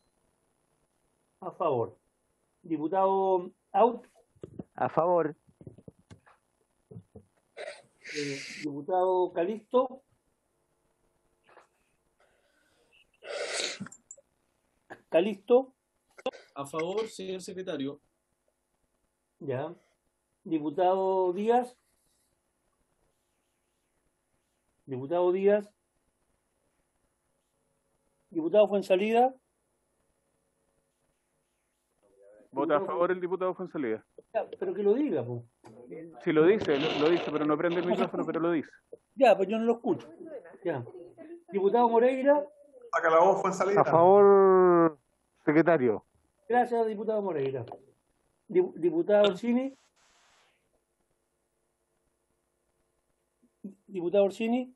a favor. Diputado Out, A favor. eh, diputado Calisto, Calisto, A favor, señor secretario. ya. Diputado Díaz, diputado Díaz, diputado Fuensalida, Vota a favor el diputado Fuenzalida. ya, pero que lo diga, pues. Sí, lo dice, lo, lo dice, pero no prende el micrófono, pero lo dice. Ya, pues yo no lo escucho. Ya. Diputado Moreira, Saca la voz, fue en salida. A favor, secretario. gracias, diputado Moreira. Dip- Diputado Orsini, diputado Orsini,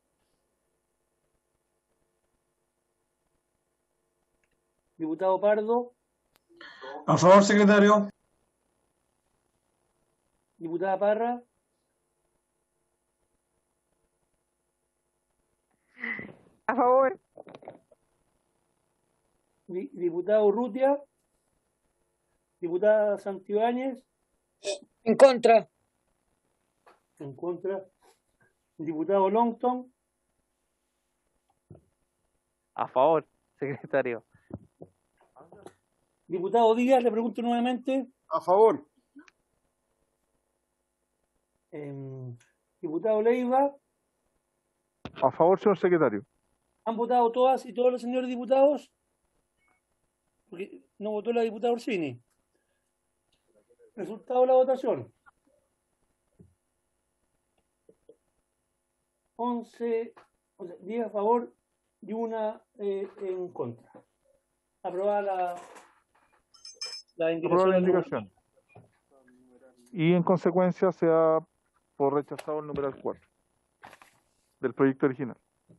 diputado Pardo, A favor, secretario. diputada Parra, A favor. di- diputado Urrutia, diputada Santibáñez, En contra. en contra, diputado Longton, A favor, secretario. diputado Díaz, le pregunto nuevamente, A favor. em, diputado Leiva, A favor, señor secretario. ¿han votado todas y todos los señores diputados? Porque no votó la diputada Orsini. Resultado de la votación. once, o sea, diez a favor, y una eh, en contra. Aprobada la, la indicación. Aprobada la del indicación. Y en consecuencia se ha por rechazado el numeral cuatro del proyecto original.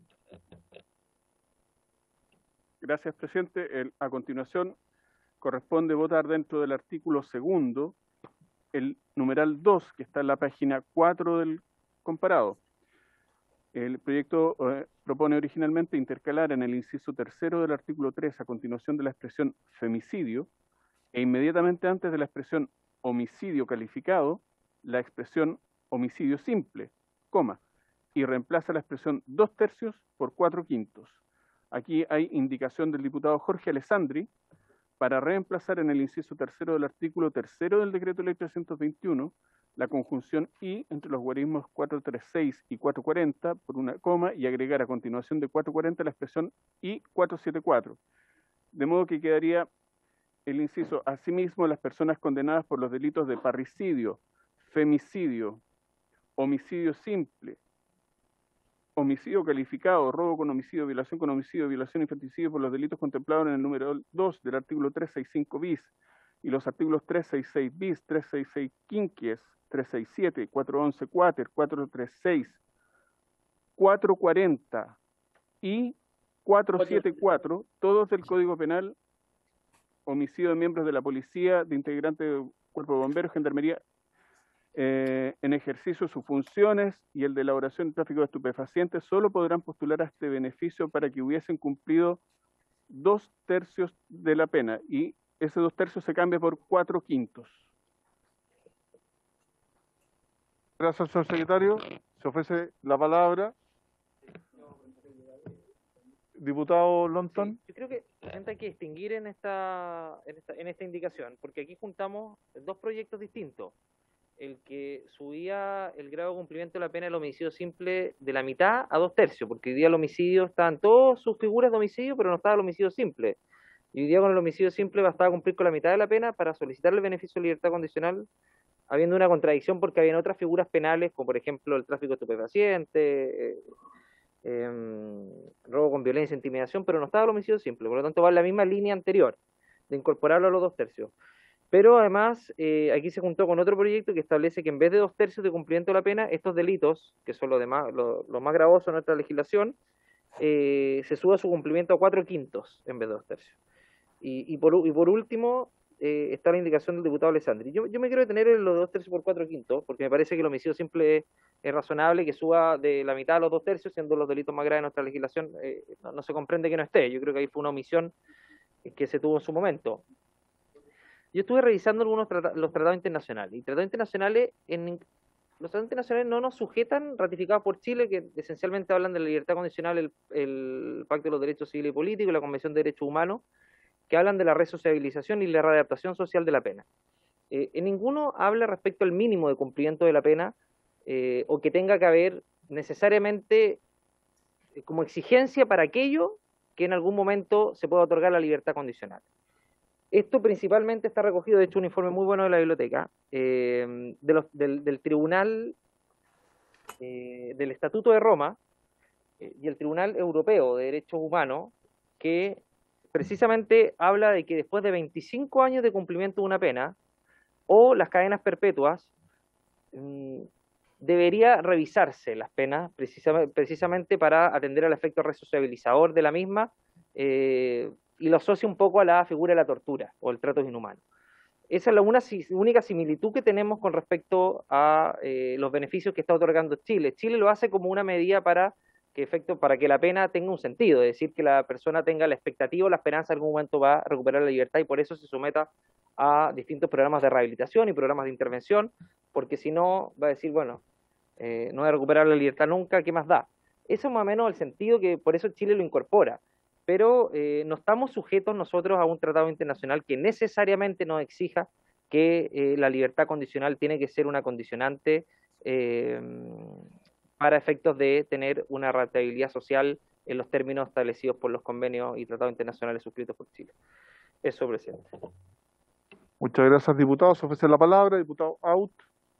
Gracias, presidente. El, a continuación, corresponde votar dentro del artículo segundo el numeral dos, que está en la página cuatro del comparado. El proyecto eh, propone originalmente intercalar en el inciso tercero del artículo tres, a continuación de la expresión femicidio, e inmediatamente antes de la expresión homicidio calificado, la expresión homicidio simple, coma, y reemplaza la expresión dos tercios por cuatro quintos. Aquí hay indicación del diputado Jorge Alessandri para reemplazar en el inciso tercero del artículo tercero del decreto ley trescientos veintiuno la conjunción y entre los guarismos cuatrocientos treinta y seis y cuatrocientos cuarenta por una coma y agregar a continuación de cuatrocientos cuarenta la expresión y cuatrocientos setenta y cuatro. De modo que quedaría el inciso: asimismo, las personas condenadas por los delitos de parricidio, femicidio, homicidio simple, homicidio calificado, robo con homicidio, violación con homicidio, violación infanticidio por los delitos contemplados en el número dos del artículo trescientos sesenta y cinco bis y los artículos trescientos sesenta y seis bis, trescientos sesenta y seis quinquies, trescientos sesenta y siete, cuatrocientos once cuater, cuatrocientos treinta y seis, cuatrocientos cuarenta y cuatrocientos setenta y cuatro, todos del Código Penal, homicidio de miembros de la policía, de integrantes del Cuerpo de Bomberos, Gendarmería, Eh, en ejercicio de sus funciones y el de elaboración y tráfico de estupefacientes, solo podrán postular a este beneficio para que hubiesen cumplido dos tercios de la pena, y ese dos tercios se cambia por cuatro quintos. Gracias, señor secretario. Se ofrece la palabra. Diputado Lonton. Sí, yo creo que hay que distinguir en esta, en esta, en esta indicación, porque aquí juntamos dos proyectos distintos. El que subía el grado de cumplimiento de la pena del homicidio simple de la mitad a dos tercios, porque hoy día el homicidio estaban todas sus figuras de homicidio, pero no estaba el homicidio simple. Y hoy día con el homicidio simple bastaba cumplir con la mitad de la pena para solicitar el beneficio de libertad condicional, habiendo una contradicción porque habían otras figuras penales, como por ejemplo el tráfico de estupefacientes, eh, eh, robo con violencia, intimidación, pero no estaba el homicidio simple. Por lo tanto va en la misma línea anterior, de incorporarlo a los dos tercios. Pero además, eh, aquí se juntó con otro proyecto que establece que en vez de dos tercios de cumplimiento de la pena, estos delitos, que son los demás, lo, lo más gravosos de nuestra legislación, eh, se suba su cumplimiento a cuatro quintos en vez de dos tercios. Y, y, por, y por último, eh, está la indicación del diputado Alessandri. Yo, yo me quiero detener en los dos tercios por cuatro quintos, porque me parece que el homicidio simple es, es razonable que suba de la mitad a los dos tercios, siendo los delitos más graves de nuestra legislación. Eh, no, no se comprende que no esté. Yo creo que ahí fue una omisión que se tuvo en su momento. Yo estuve revisando algunos trata los tratados internacionales, y tratados internacionales, en, los tratados internacionales no nos sujetan, ratificados por Chile, que esencialmente hablan de la libertad condicional, el, el Pacto de los Derechos Civiles y Políticos, la Convención de Derechos Humanos, que hablan de la resociabilización y la readaptación social de la pena. Eh, en ninguno habla respecto al mínimo de cumplimiento de la pena, eh, o que tenga que haber necesariamente eh, como exigencia para aquello que en algún momento se pueda otorgar la libertad condicional. Esto principalmente está recogido, de hecho, un informe muy bueno de la biblioteca, eh, de los, del, del Tribunal eh, del Estatuto de Roma eh, y el Tribunal Europeo de Derechos Humanos, que precisamente habla de que después de veinticinco años de cumplimiento de una pena, o las cadenas perpetuas, mmm, debería revisarse las penas precisamente, precisamente para atender al efecto resociabilizador de la misma, eh, y lo asocia un poco a la figura de la tortura o el trato inhumano. Esa es la una, única similitud que tenemos con respecto a eh, los beneficios que está otorgando Chile. Chile lo hace como una medida para que, efecto, para que la pena tenga un sentido, es decir, que la persona tenga la expectativa o la esperanza en algún momento va a recuperar la libertad, y por eso se someta a distintos programas de rehabilitación y programas de intervención, porque si no va a decir, bueno, eh, no voy a recuperar la libertad nunca, ¿qué más da? Eso es más o menos el sentido que por eso Chile lo incorpora. Pero eh, no estamos sujetos nosotros a un tratado internacional que necesariamente nos exija que eh, la libertad condicional tiene que ser una condicionante eh, para efectos de tener una rentabilidad social en los términos establecidos por los convenios y tratados internacionales suscritos por Chile. Eso, presidente. Muchas gracias, diputado. Se ofrece la palabra, diputado Out.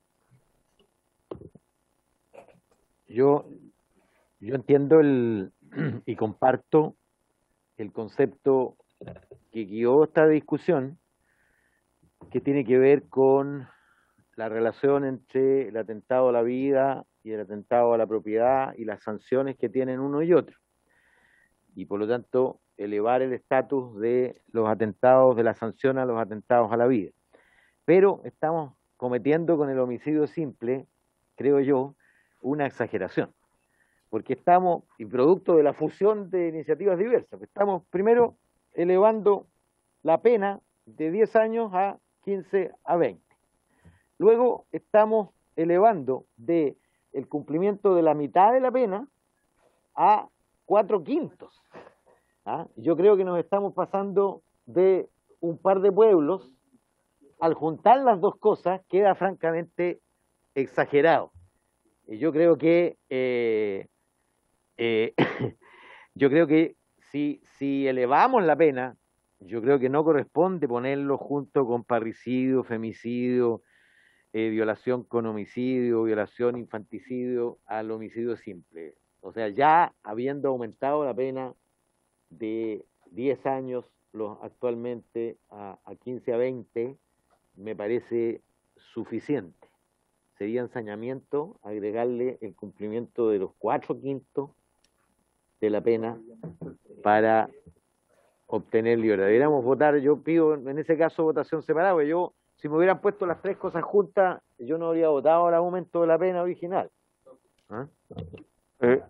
Yo, yo entiendo el... y comparto el concepto que guió esta discusión, que tiene que ver con la relación entre el atentado a la vida y el atentado a la propiedad y las sanciones que tienen uno y otro. Y por lo tanto, elevar el estatus de los atentados, de la sanción a los atentados a la vida. Pero estamos cometiendo con el homicidio simple, creo yo, una exageración. Porque estamos, y producto de la fusión de iniciativas diversas, estamos primero elevando la pena de diez años a quince a veinte. Luego estamos elevando de el cumplimiento de la mitad de la pena a cuatro quintos. ¿Ah? Yo creo que nos estamos pasando de un par de pueblos. Al juntar las dos cosas queda francamente exagerado. Y yo creo que eh, eh, yo creo que si, si elevamos la pena, yo creo que no corresponde ponerlo junto con parricidio, femicidio, eh, violación con homicidio, violación, infanticidio al homicidio simple. O sea, ya habiendo aumentado la pena de diez años los actualmente a, a quince a veinte, me parece suficiente. Sería ensañamiento agregarle el cumplimiento de los cuatro quintos de la pena para obtener libertad. Deberíamos votar, yo pido en ese caso votación separada, porque yo, si me hubieran puesto las tres cosas juntas, yo no habría votado el aumento de la pena original. ¿Ah? Eh,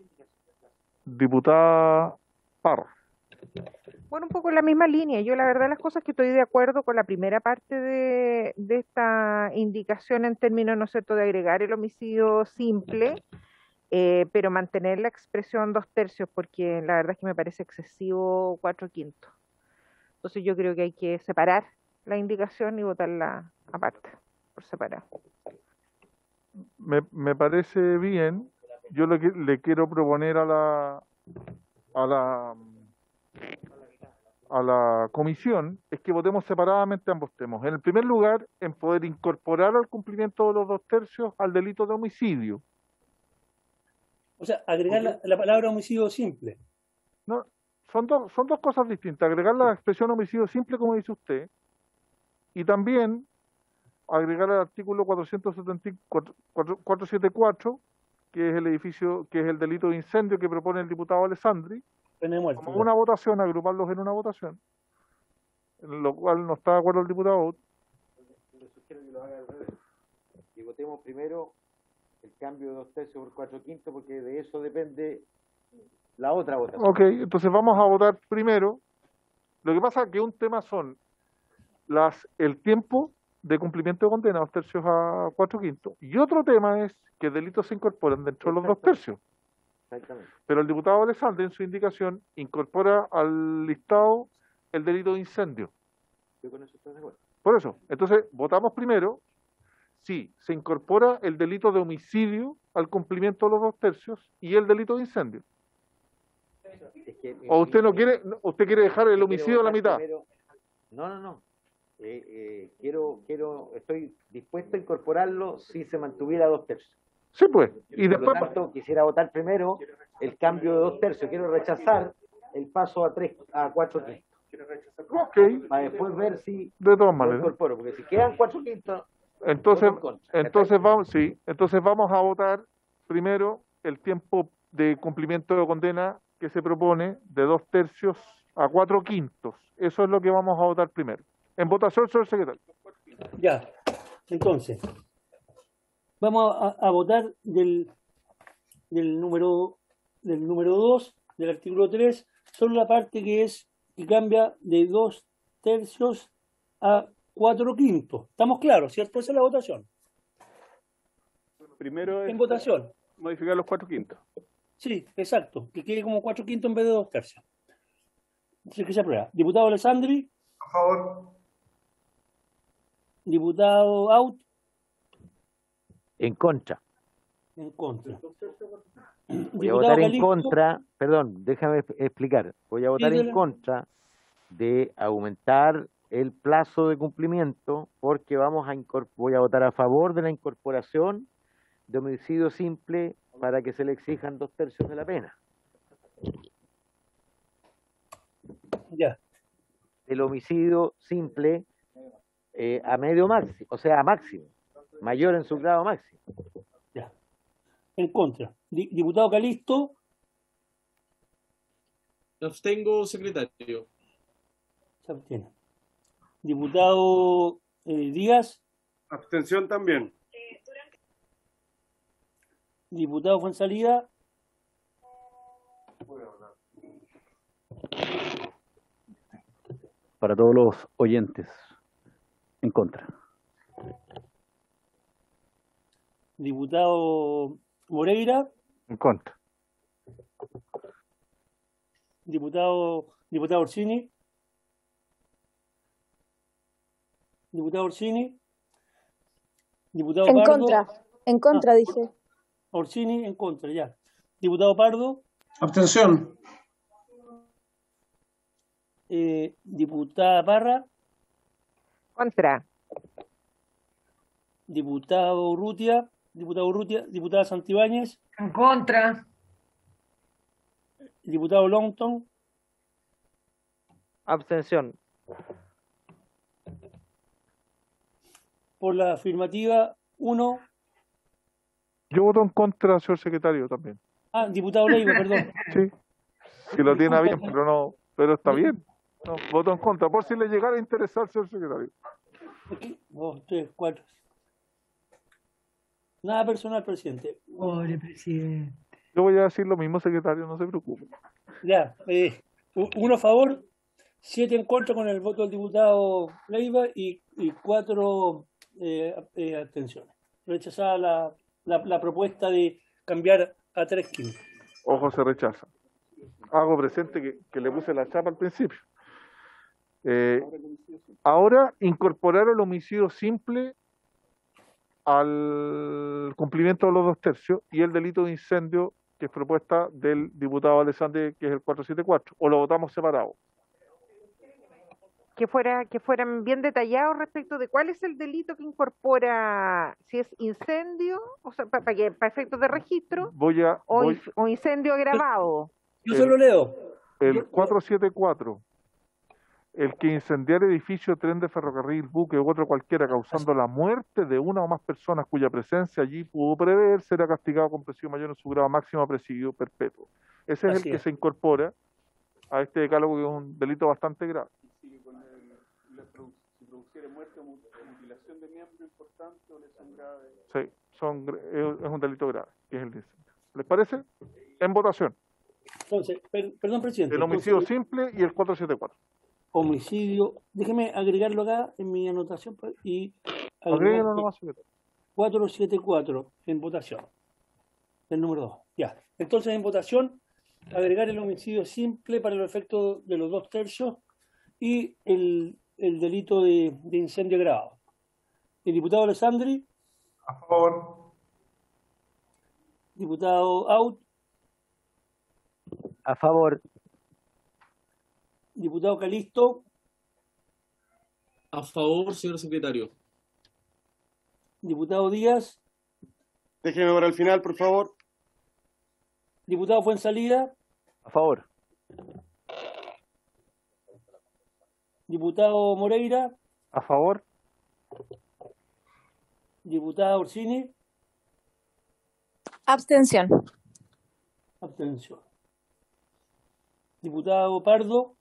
diputada Parra. Bueno, un poco en la misma línea. Yo la verdad las cosas que estoy de acuerdo con la primera parte de, de esta indicación en términos, ¿no es cierto?, de agregar el homicidio simple, eh, pero mantener la expresión dos tercios, porque la verdad es que me parece excesivo cuatro quintos. Entonces yo creo que hay que separar la indicación y votarla aparte, por separado. Me, me parece bien. Yo lo que le quiero proponer a la a la a la comisión es que votemos separadamente ambos temas. En el primer lugar, en poder incorporar al cumplimiento de los dos tercios al delito de homicidio. O sea, agregar la, la palabra homicidio simple. No, son dos, son dos cosas distintas. Agregar la expresión homicidio simple, como dice usted, y también agregar el artículo cuatrocientos setenta y cuatro, cuatrocientos setenta y cuatro, que es el edificio, que es el delito de incendio que propone el diputado Alessandri, como una votación, agruparlos en una votación, en lo cual no está de acuerdo el diputado. Le sugiero que lo haga al revés. Y votemos primero el cambio de dos tercios por cuatro quintos, porque de eso depende la otra votación. Ok, entonces vamos a votar primero. Lo que pasa es que un tema son las el tiempo de cumplimiento de condena, dos tercios a cuatro quintos, y otro tema es que delitos se incorporan dentro de los dos tercios. Exactamente. Pero el diputado Alessandri en su indicación incorpora al listado el delito de incendio. Yo con eso estoy de acuerdo. Por eso, entonces votamos primero si se incorpora el delito de homicidio al cumplimiento de los dos tercios y el delito de incendio. Es que, ¿O usted no quiere, usted quiere dejar el homicidio a la mitad? Primero, no, no, no. Eh, eh, quiero, quiero, estoy dispuesto a incorporarlo si se mantuviera dos tercios. Sí, pues. Y Por después, lo tanto, quisiera votar primero el cambio de dos tercios. Quiero rechazar el paso a tres, a cuatro quintos. ok, Para después ver si de todas lo maneras. incorporo, porque si quedan cuatro quintos, Entonces, voto en contra. entonces vamos, sí, entonces vamos a votar primero el tiempo de cumplimiento de condena que se propone de dos tercios a cuatro quintos. Eso es lo que vamos a votar primero. En votación, señor secretario. Ya, entonces, vamos a, a votar del, del número del número dos, del artículo tres, solo la parte que es que cambia de dos tercios a cuatro quintos. ¿Estamos claros, cierto? Esa es la votación. Primero es En votación. modificar los cuatro quintos. Sí, exacto. Que quede como cuatro quintos en vez de dos tercios. Así que se aprueba. Diputado Alessandri. A favor. Diputado Out. En contra. En contra. Voy a votar en contra, perdón, déjame explicar. Voy a votar en contra de aumentar el plazo de cumplimiento porque vamos a voy a votar a favor de la incorporación de homicidio simple para que se le exijan dos tercios de la pena. Ya. del homicidio simple eh, a medio máximo, o sea, a máximo, mayor en su grado máximo. Ya. En contra. Di- Diputado Calisto, Me abstengo, secretario. se abstiene. Diputado eh, Díaz, Abstención también. diputado Fuenzalida, Para todos los oyentes, en contra. diputado Moreira, En contra. diputado, diputado Orsini, diputado Orsini, diputado En Pardo, contra, en contra Ah, dije. Orsini en contra, ya. Diputado Pardo, Abstención. eh, diputada Parra, Contra. diputado Urrutia, diputado Urrutia, diputada Santibáñez, En contra. diputado Longton, Abstención. por la afirmativa, uno. Yo voto en contra, señor secretario, también. Ah, diputado Leiva, perdón. Sí, si lo tiene bien, pero no, pero está bien. No, voto en contra, por si le llegara a interesar, señor secretario. Aquí, dos, tres, cuatro. Nada personal, presidente. Pobre presidente. Yo voy a decir lo mismo, secretario, no se preocupe. Ya, eh, u- uno a favor, siete en contra con el voto del diputado Leiva y, y cuatro eh, eh, abstenciones. Rechazada la, la, la propuesta de cambiar a tres quintos. Ojo, se rechaza. Hago presente que, que le puse la chapa al principio. Eh, ahora, incorporar el homicidio simple al cumplimiento de los dos tercios y el delito de incendio, que es propuesta del diputado Alessandri, que es el cuatrocientos setenta y cuatro, o lo votamos separado. Que fuera, que fueran bien detallados respecto de cuál es el delito que incorpora, si es incendio, o sea, para que para efectos de registro, Voy a o, voy, inf- o incendio agravado. Yo solo leo. el cuatrocientos setenta y cuatro, el que incendiar edificio, tren de ferrocarril, buque u otro cualquiera, causando la muerte de una o más personas cuya presencia allí pudo prever, será castigado con presidio mayor en su grado máximo a presidio perpetuo. Ese es Así el que es. se incorpora a este decálogo, que es un delito bastante grave. Sigue con el, la produ- si produciere muerte o mu- mutilación de miembro importante o lesión grave. Sí, son, gr- es es un delito grave, que es el de incendio. ¿Les parece? En votación. Entonces, per- perdón, presidente. El homicidio entonces, simple y el cuatrocientos setenta y cuatro. homicidio, déjeme agregarlo acá en mi anotación pues, y agregar Agréguenlo nomás, secretario. cuatrocientos setenta y cuatro en votación. El número dos. Ya. Entonces, en votación, agregar el homicidio simple para el efecto de los dos tercios y el, el delito de, de incendio agravado. El diputado Alessandri, A favor. diputado Out, A favor. diputado Calisto, A favor, señor secretario. diputado Díaz, Déjeme para el final, por favor. diputado Fuenzalida, A favor. diputado Moreira, A favor. diputada Orsini, Abstención. abstención. Diputado Pardo,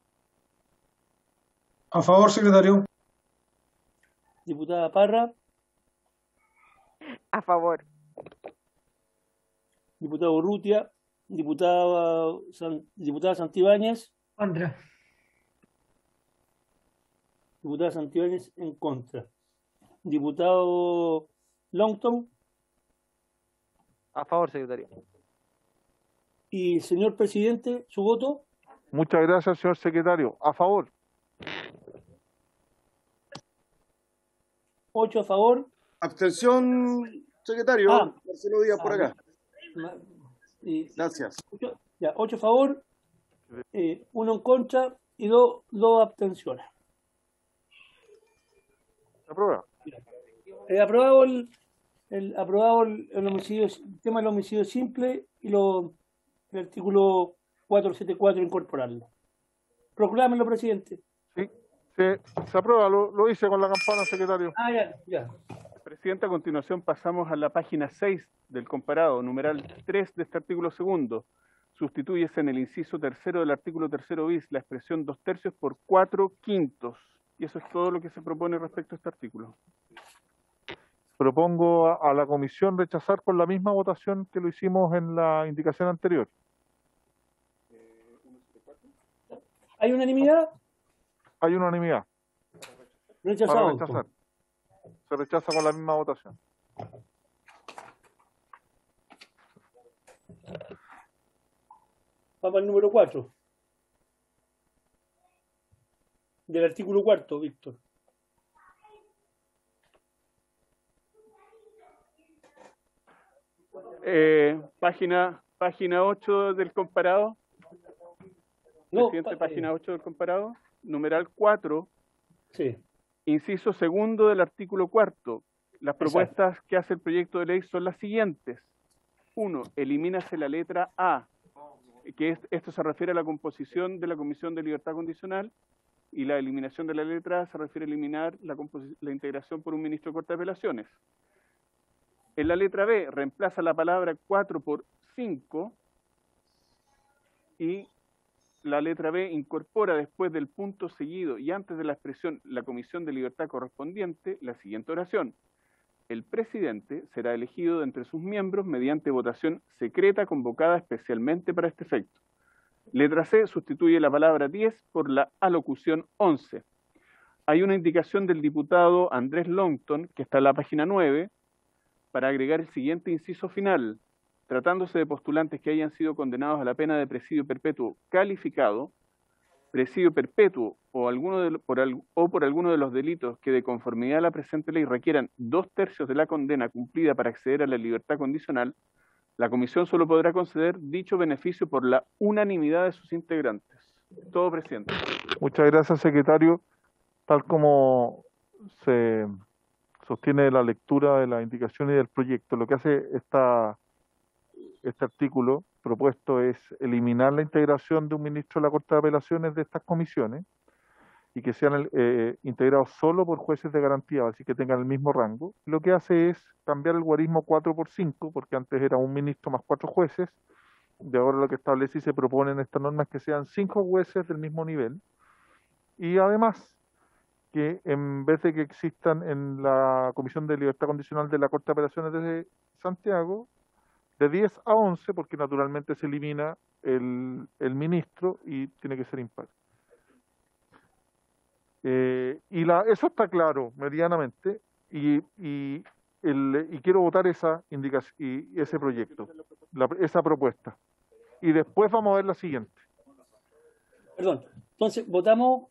A favor, secretario. diputada Parra, A favor. diputado Urrutia, diputada, San- diputada Santibáñez, Contra. diputada Santibáñez en contra. Diputado Longton A favor, secretario. y señor presidente, su voto. Muchas gracias, señor secretario. A favor. Ocho a favor. Abstención, secretario. Ah. Marcelo Díaz por Ah, acá. ma- y- Gracias. ocho- ya, ocho a favor, eh, uno en contra y dos, dos abstenciones. Aprueba. Eh, aprobado el, el aprobado el, el homicidio, el tema del homicidio simple y lo, el artículo cuatrocientos setenta y cuatro incorporarlo. Proclámenlo, presidente. Sí, se, se aprueba, lo, lo hice con la campana, secretario. Ah, ya, ya. Presidente, a continuación pasamos a la página seis del comparado, numeral tres de este artículo segundo. Sustituyese en el inciso tercero del artículo tercero bis la expresión dos tercios por cuatro quintos. Y eso es todo lo que se propone respecto a este artículo. Propongo a, a la comisión rechazar con la misma votación que lo hicimos en la indicación anterior. ¿Hay unanimidad? Hay unanimidad. Rechazado. Para rechazar. Se rechaza con la misma votación. Vamos al número cuatro. Del artículo cuarto, Víctor. Eh, página, página ocho del comparado. No, Presidente, pa- página ocho del comparado. Numeral cuatro. Sí. Inciso segundo del artículo cuarto. Las propuestas que hace el proyecto de ley son las siguientes. Uno, elimínase la letra A, que es, esto se refiere a la composición de la Comisión de Libertad Condicional, y la eliminación de la letra A se refiere a eliminar la, composi- la integración por un ministro de Corte de Apelaciones. En la letra B, reemplaza la palabra cuatro por cinco, y la letra B incorpora después del punto seguido y antes de la expresión la Comisión de Libertad correspondiente la siguiente oración. El presidente será elegido de entre sus miembros mediante votación secreta convocada especialmente para este efecto. Letra C sustituye la palabra diez por la alocución once. Hay una indicación del diputado Andrés Longton, que está en la página nueve, para agregar el siguiente inciso final. Tratándose de postulantes que hayan sido condenados a la pena de presidio perpetuo calificado, presidio perpetuo o, alguno de, por, al, o por alguno de los delitos que de conformidad a la presente ley requieran dos tercios de la condena cumplida para acceder a la libertad condicional, la comisión solo podrá conceder dicho beneficio por la unanimidad de sus integrantes. Todo, presidente. Muchas gracias, secretario. Tal como se sostiene la lectura de la indicación y del proyecto, lo que hace esta, este artículo propuesto es eliminar la integración de un ministro de la Corte de Apelaciones de estas comisiones y que sean eh, integrados solo por jueces de garantía, así que tengan el mismo rango. Lo que hace es cambiar el guarismo cuatro por cinco, porque antes era un ministro más cuatro jueces, de ahora lo que establece y se propone en esta norma es que sean cinco jueces del mismo nivel, y además que en vez de que existan en la Comisión de Libertad Condicional de la Corte de Apelaciones de Santiago, de diez a once, porque naturalmente se elimina el, el ministro y tiene que ser impar. Eh, y la, eso está claro, medianamente, y, y, el, y quiero votar esa indicación y ese proyecto, la, esa propuesta. Y después vamos a ver la siguiente. Perdón, entonces votamos.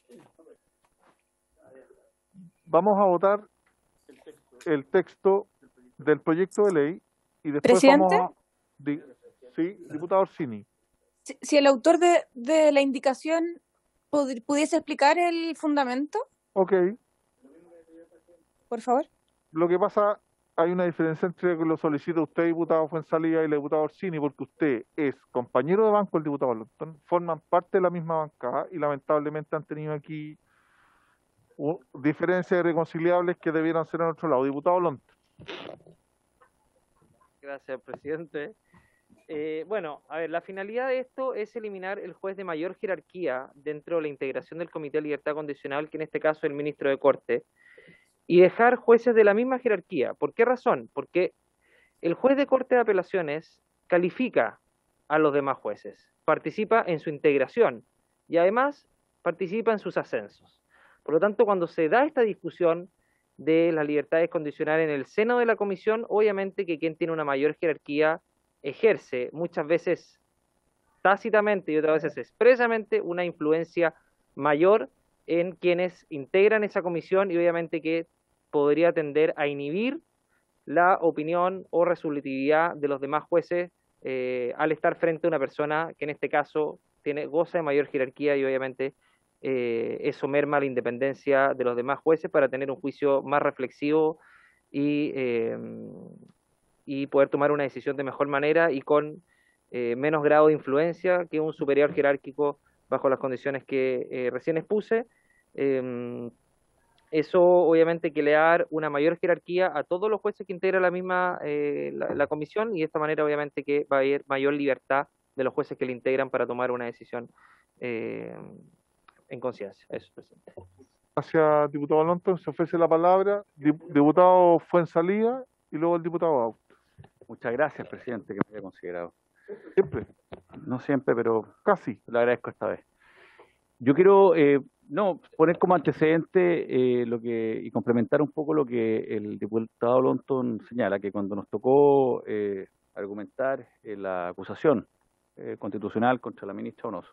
Vamos a votar el texto del proyecto de ley y después ¿Presidente? vamos a... Di, sí, diputado Orsini. Si, si el autor de, de la indicación pud- pudiese explicar el fundamento, Ok. por favor. Lo que pasa, hay una diferencia entre que lo solicita usted, diputado Fuenzalía, y el diputado Orsini, porque usted es compañero de banco del diputado Longton, forman parte de la misma bancada y lamentablemente han tenido aquí uh, diferencias irreconciliables que debieran ser en otro lado. Diputado Longton. Gracias, presidente. Eh, bueno, a ver, la finalidad de esto es eliminar el juez de mayor jerarquía dentro de la integración del Comité de Libertad Condicional, que en este caso es el ministro de Corte, y dejar jueces de la misma jerarquía. ¿Por qué razón? Porque el juez de Corte de Apelaciones califica a los demás jueces, participa en su integración y además participa en sus ascensos. Por lo tanto, cuando se da esta discusión de las libertades condicionales en el seno de la comisión, obviamente que quien tiene una mayor jerarquía ejerce muchas veces tácitamente y otras veces expresamente una influencia mayor en quienes integran esa comisión y obviamente que podría tender a inhibir la opinión o resolutividad de los demás jueces eh, al estar frente a una persona que en este caso tiene, goza de mayor jerarquía y obviamente eh, eso merma la independencia de los demás jueces para tener un juicio más reflexivo y, eh, y poder tomar una decisión de mejor manera y con eh, menos grado de influencia que un superior jerárquico bajo las condiciones que eh, recién expuse. Eh, eso obviamente que le da dar una mayor jerarquía a todos los jueces que integran la misma eh, la, la comisión, y de esta manera obviamente que va a haber mayor libertad de los jueces que le integran para tomar una decisión eh, en conciencia. Eso, presidente. Gracias, diputado Lonton. Se ofrece la palabra. Diputado Fuenzalía y luego el diputado Aut. Muchas gracias, presidente, que me haya considerado. Siempre. No siempre, pero casi. Lo agradezco esta vez. Yo quiero eh, no poner como antecedente eh, lo que y complementar un poco lo que el diputado Lonton señala, que cuando nos tocó eh, argumentar eh, la acusación eh, constitucional contra la ministra Donoso,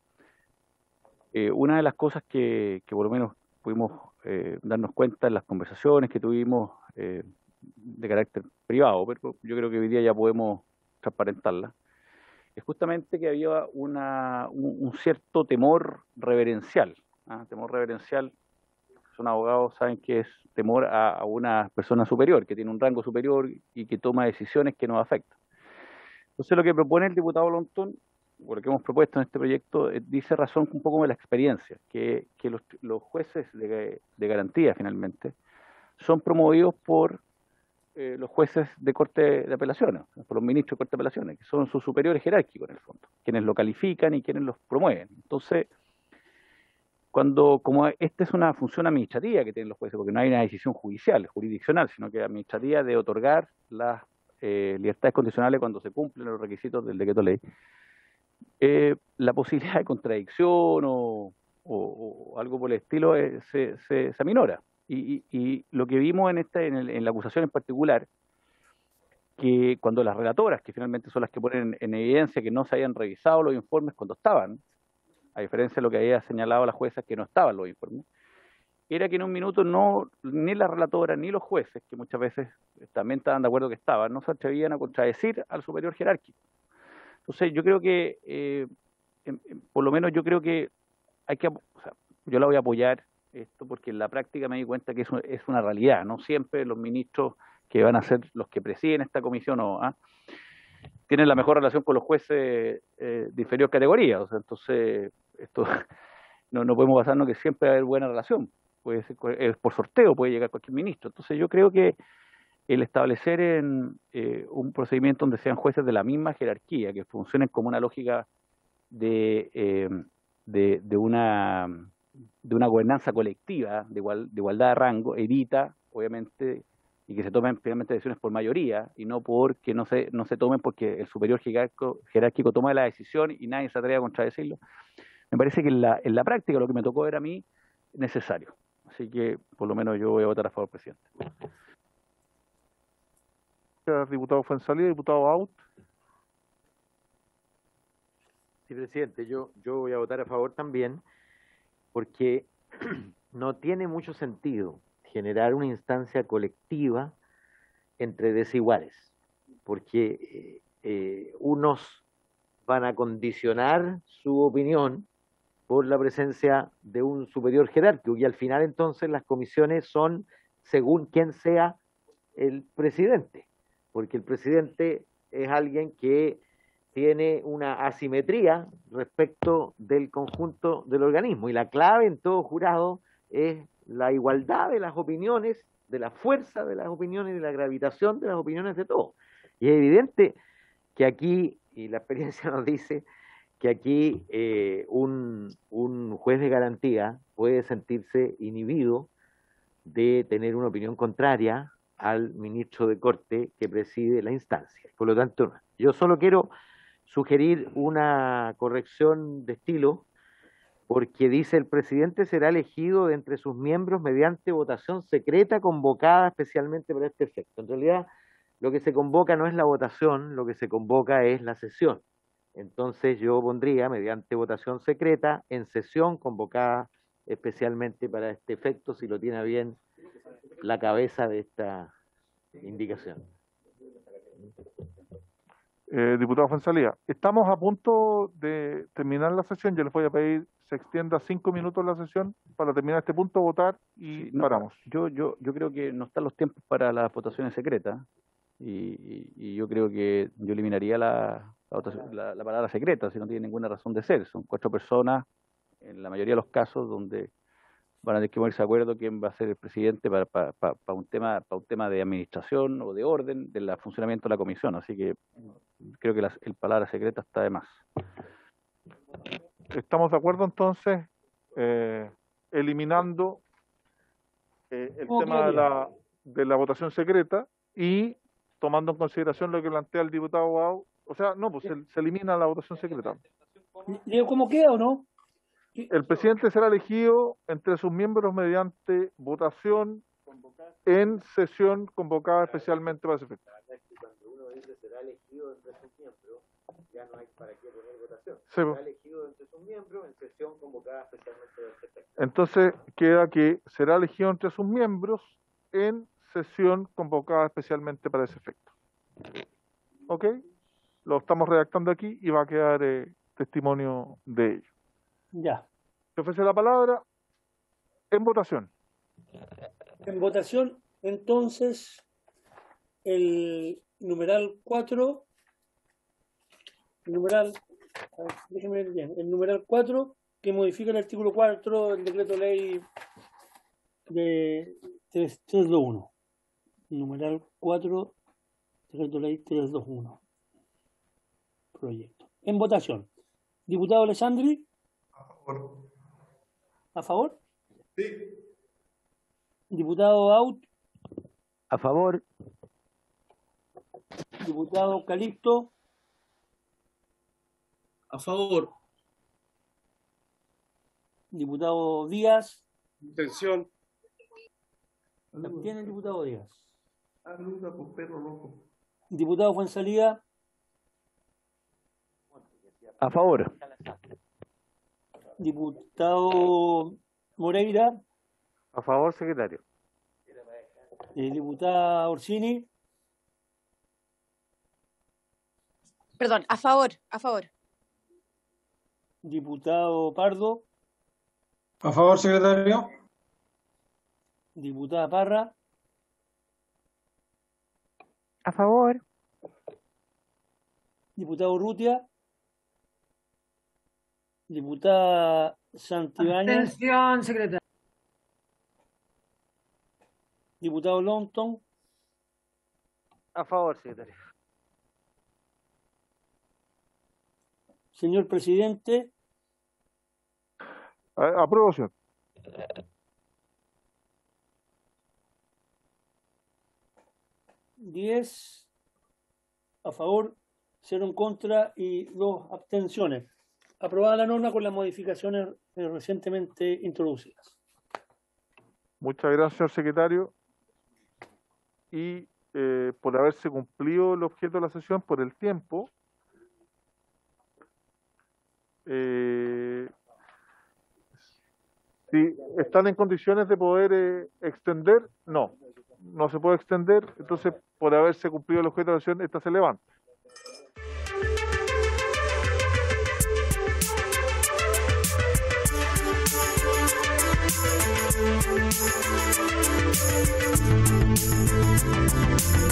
eh, una de las cosas que, que por lo menos pudimos eh, darnos cuenta en las conversaciones que tuvimos eh, de carácter privado, pero yo creo que hoy día ya podemos transparentarla, es justamente que había una, un, un cierto temor reverencial. ¿ah? Temor reverencial, son abogados, saben que es temor a, a una persona superior, que tiene un rango superior y que toma decisiones que nos afectan. Entonces lo que propone el diputado Lonton, o lo que hemos propuesto en este proyecto, eh, dice razón un poco de la experiencia, que, que los, los jueces de, de garantía finalmente son promovidos por Eh, los jueces de corte de apelaciones, por los ministros de corte de apelaciones, que son sus superiores jerárquicos en el fondo, quienes lo califican y quienes los promueven. Entonces, cuando, como esta es una función administrativa que tienen los jueces, porque no hay una decisión judicial, jurisdiccional, sino que administrativa de otorgar las eh, libertades condicionales cuando se cumplen los requisitos del decreto ley, eh, la posibilidad de contradicción o, o, o algo por el estilo eh, se, se, se aminora. Y, y, y lo que vimos en, esta, en, el, en la acusación en particular, que cuando las relatoras, que finalmente son las que ponen en evidencia que no se habían revisado los informes cuando estaban, a diferencia de lo que había señalado la jueza que no estaban los informes, era que en un minuto no ni la relatora ni los jueces, que muchas veces también estaban de acuerdo que estaban, no se atrevían a contradecir al superior jerárquico. Entonces yo creo que, eh, en, en, por lo menos yo creo que hay que, o sea, yo la voy a apoyar, esto porque en la práctica me di cuenta que eso es una realidad, no siempre los ministros que van a ser los que presiden esta comisión o, ¿ah? tienen la mejor relación con los jueces eh, de inferior categoría, o sea, entonces esto no, no podemos basarnos que siempre va a haber buena relación, puede ser eh, por sorteo puede llegar cualquier ministro. Entonces yo creo que el establecer en eh, un procedimiento donde sean jueces de la misma jerarquía, que funcionen como una lógica de, eh, de, de una de una gobernanza colectiva de, igual, de igualdad de rango, evita, obviamente, y que se tomen finalmente decisiones por mayoría, y no porque no se, no se tomen porque el superior jerárquico, jerárquico toma la decisión y nadie se atreve a contradecirlo. Me parece que en la, en la práctica lo que me tocó ver a mí necesario. Así que, por lo menos, yo voy a votar a favor, presidente. Gracias, diputado Fuenzalía. Diputado Aut. Sí, presidente, yo, yo voy a votar a favor también, porque no tiene mucho sentido generar una instancia colectiva entre desiguales, porque eh, eh, unos van a condicionar su opinión por la presencia de un superior jerárquico, y al final entonces las comisiones son según quien sea el presidente, porque el presidente es alguien que tiene una asimetría respecto del conjunto del organismo, y la clave en todo jurado es la igualdad de las opiniones, de la fuerza de las opiniones y de la gravitación de las opiniones de todos. Y es evidente que aquí, y la experiencia nos dice, que aquí eh, un, un juez de garantía puede sentirse inhibido de tener una opinión contraria al ministro de Corte que preside la instancia. Por lo tanto, yo solo quiero sugerir una corrección de estilo, porque dice: el presidente será elegido de entre sus miembros mediante votación secreta convocada especialmente para este efecto. En realidad, lo que se convoca no es la votación, lo que se convoca es la sesión. Entonces yo pondría mediante votación secreta en sesión convocada especialmente para este efecto, si lo tiene a bien la cabeza de esta indicación. Eh, diputado Fuenzalía, estamos a punto de terminar la sesión. Yo les voy a pedir se extienda cinco minutos la sesión para terminar este punto, votar y sí, no, paramos. Yo, yo, yo creo que no están los tiempos para las votaciones secretas y, y, y yo creo que yo eliminaría la, la, votación, la, la palabra secreta, si no tiene ninguna razón de ser. Son cuatro personas, en la mayoría de los casos, donde van a tener que ponerse de acuerdo quién va a ser el presidente para, para, para, para un tema para un tema de administración o de orden del funcionamiento de la comisión. Así que creo que la el palabra secreta está de más. ¿Estamos de acuerdo entonces? Eh, eliminando eh, el ¿Cómo tema de quedaría? la, de la votación secreta y tomando en consideración lo que plantea el diputado Abogado. O sea, no, pues se, se elimina la votación secreta. ¿Leo cómo queda o no? El presidente será elegido entre sus miembros mediante votación en sesión convocada especialmente para ese efecto. Cuando uno dice será elegido entre sus miembros, ya no hay para qué poner votación. Sí, Será pues. elegido entre sus miembros en sesión convocada especialmente para ese efecto. Entonces queda que será elegido entre sus miembros en sesión convocada especialmente para ese efecto. ¿Ok? Lo estamos redactando aquí y va a quedar eh, testimonio de ello. Ya. Se ofrece la palabra en votación. En votación, entonces, el numeral cuatro, el numeral, a ver, déjeme ver bien, el numeral cuatro, que modifica el artículo cuatro del decreto ley de trescientos veintiuno. Numeral cuatro, decreto ley trescientos veintiuno. Proyecto. En votación. Diputado Alessandri. A favor. ¿A favor? Sí. Diputado Out. A favor. Diputado Calixto. A favor. Diputado Díaz. Intención. Tiene el diputado Díaz. Aluda por perro loco. Diputado Fuenzalía. A favor. Diputado Moreira. A favor, secretario. Eh, diputada Orsini. Perdón, a favor, a favor. Diputado Pardo. A favor, secretario. Diputada Parra. A favor. Diputado Urrutia. Diputada Santibáñez. Abstención, secretario. Diputado Longton. A favor, secretario. Señor presidente. A- Aprobación. diez a favor, cero en contra y dos abstenciones. Aprobada la norma con las modificaciones eh, recientemente introducidas. Muchas gracias, señor secretario. Y eh, por haberse cumplido el objeto de la sesión, por el tiempo, eh, si están en condiciones de poder eh, extender, no, no se puede extender. Entonces, por haberse cumplido el objeto de la sesión, esta se levanta. Thank you.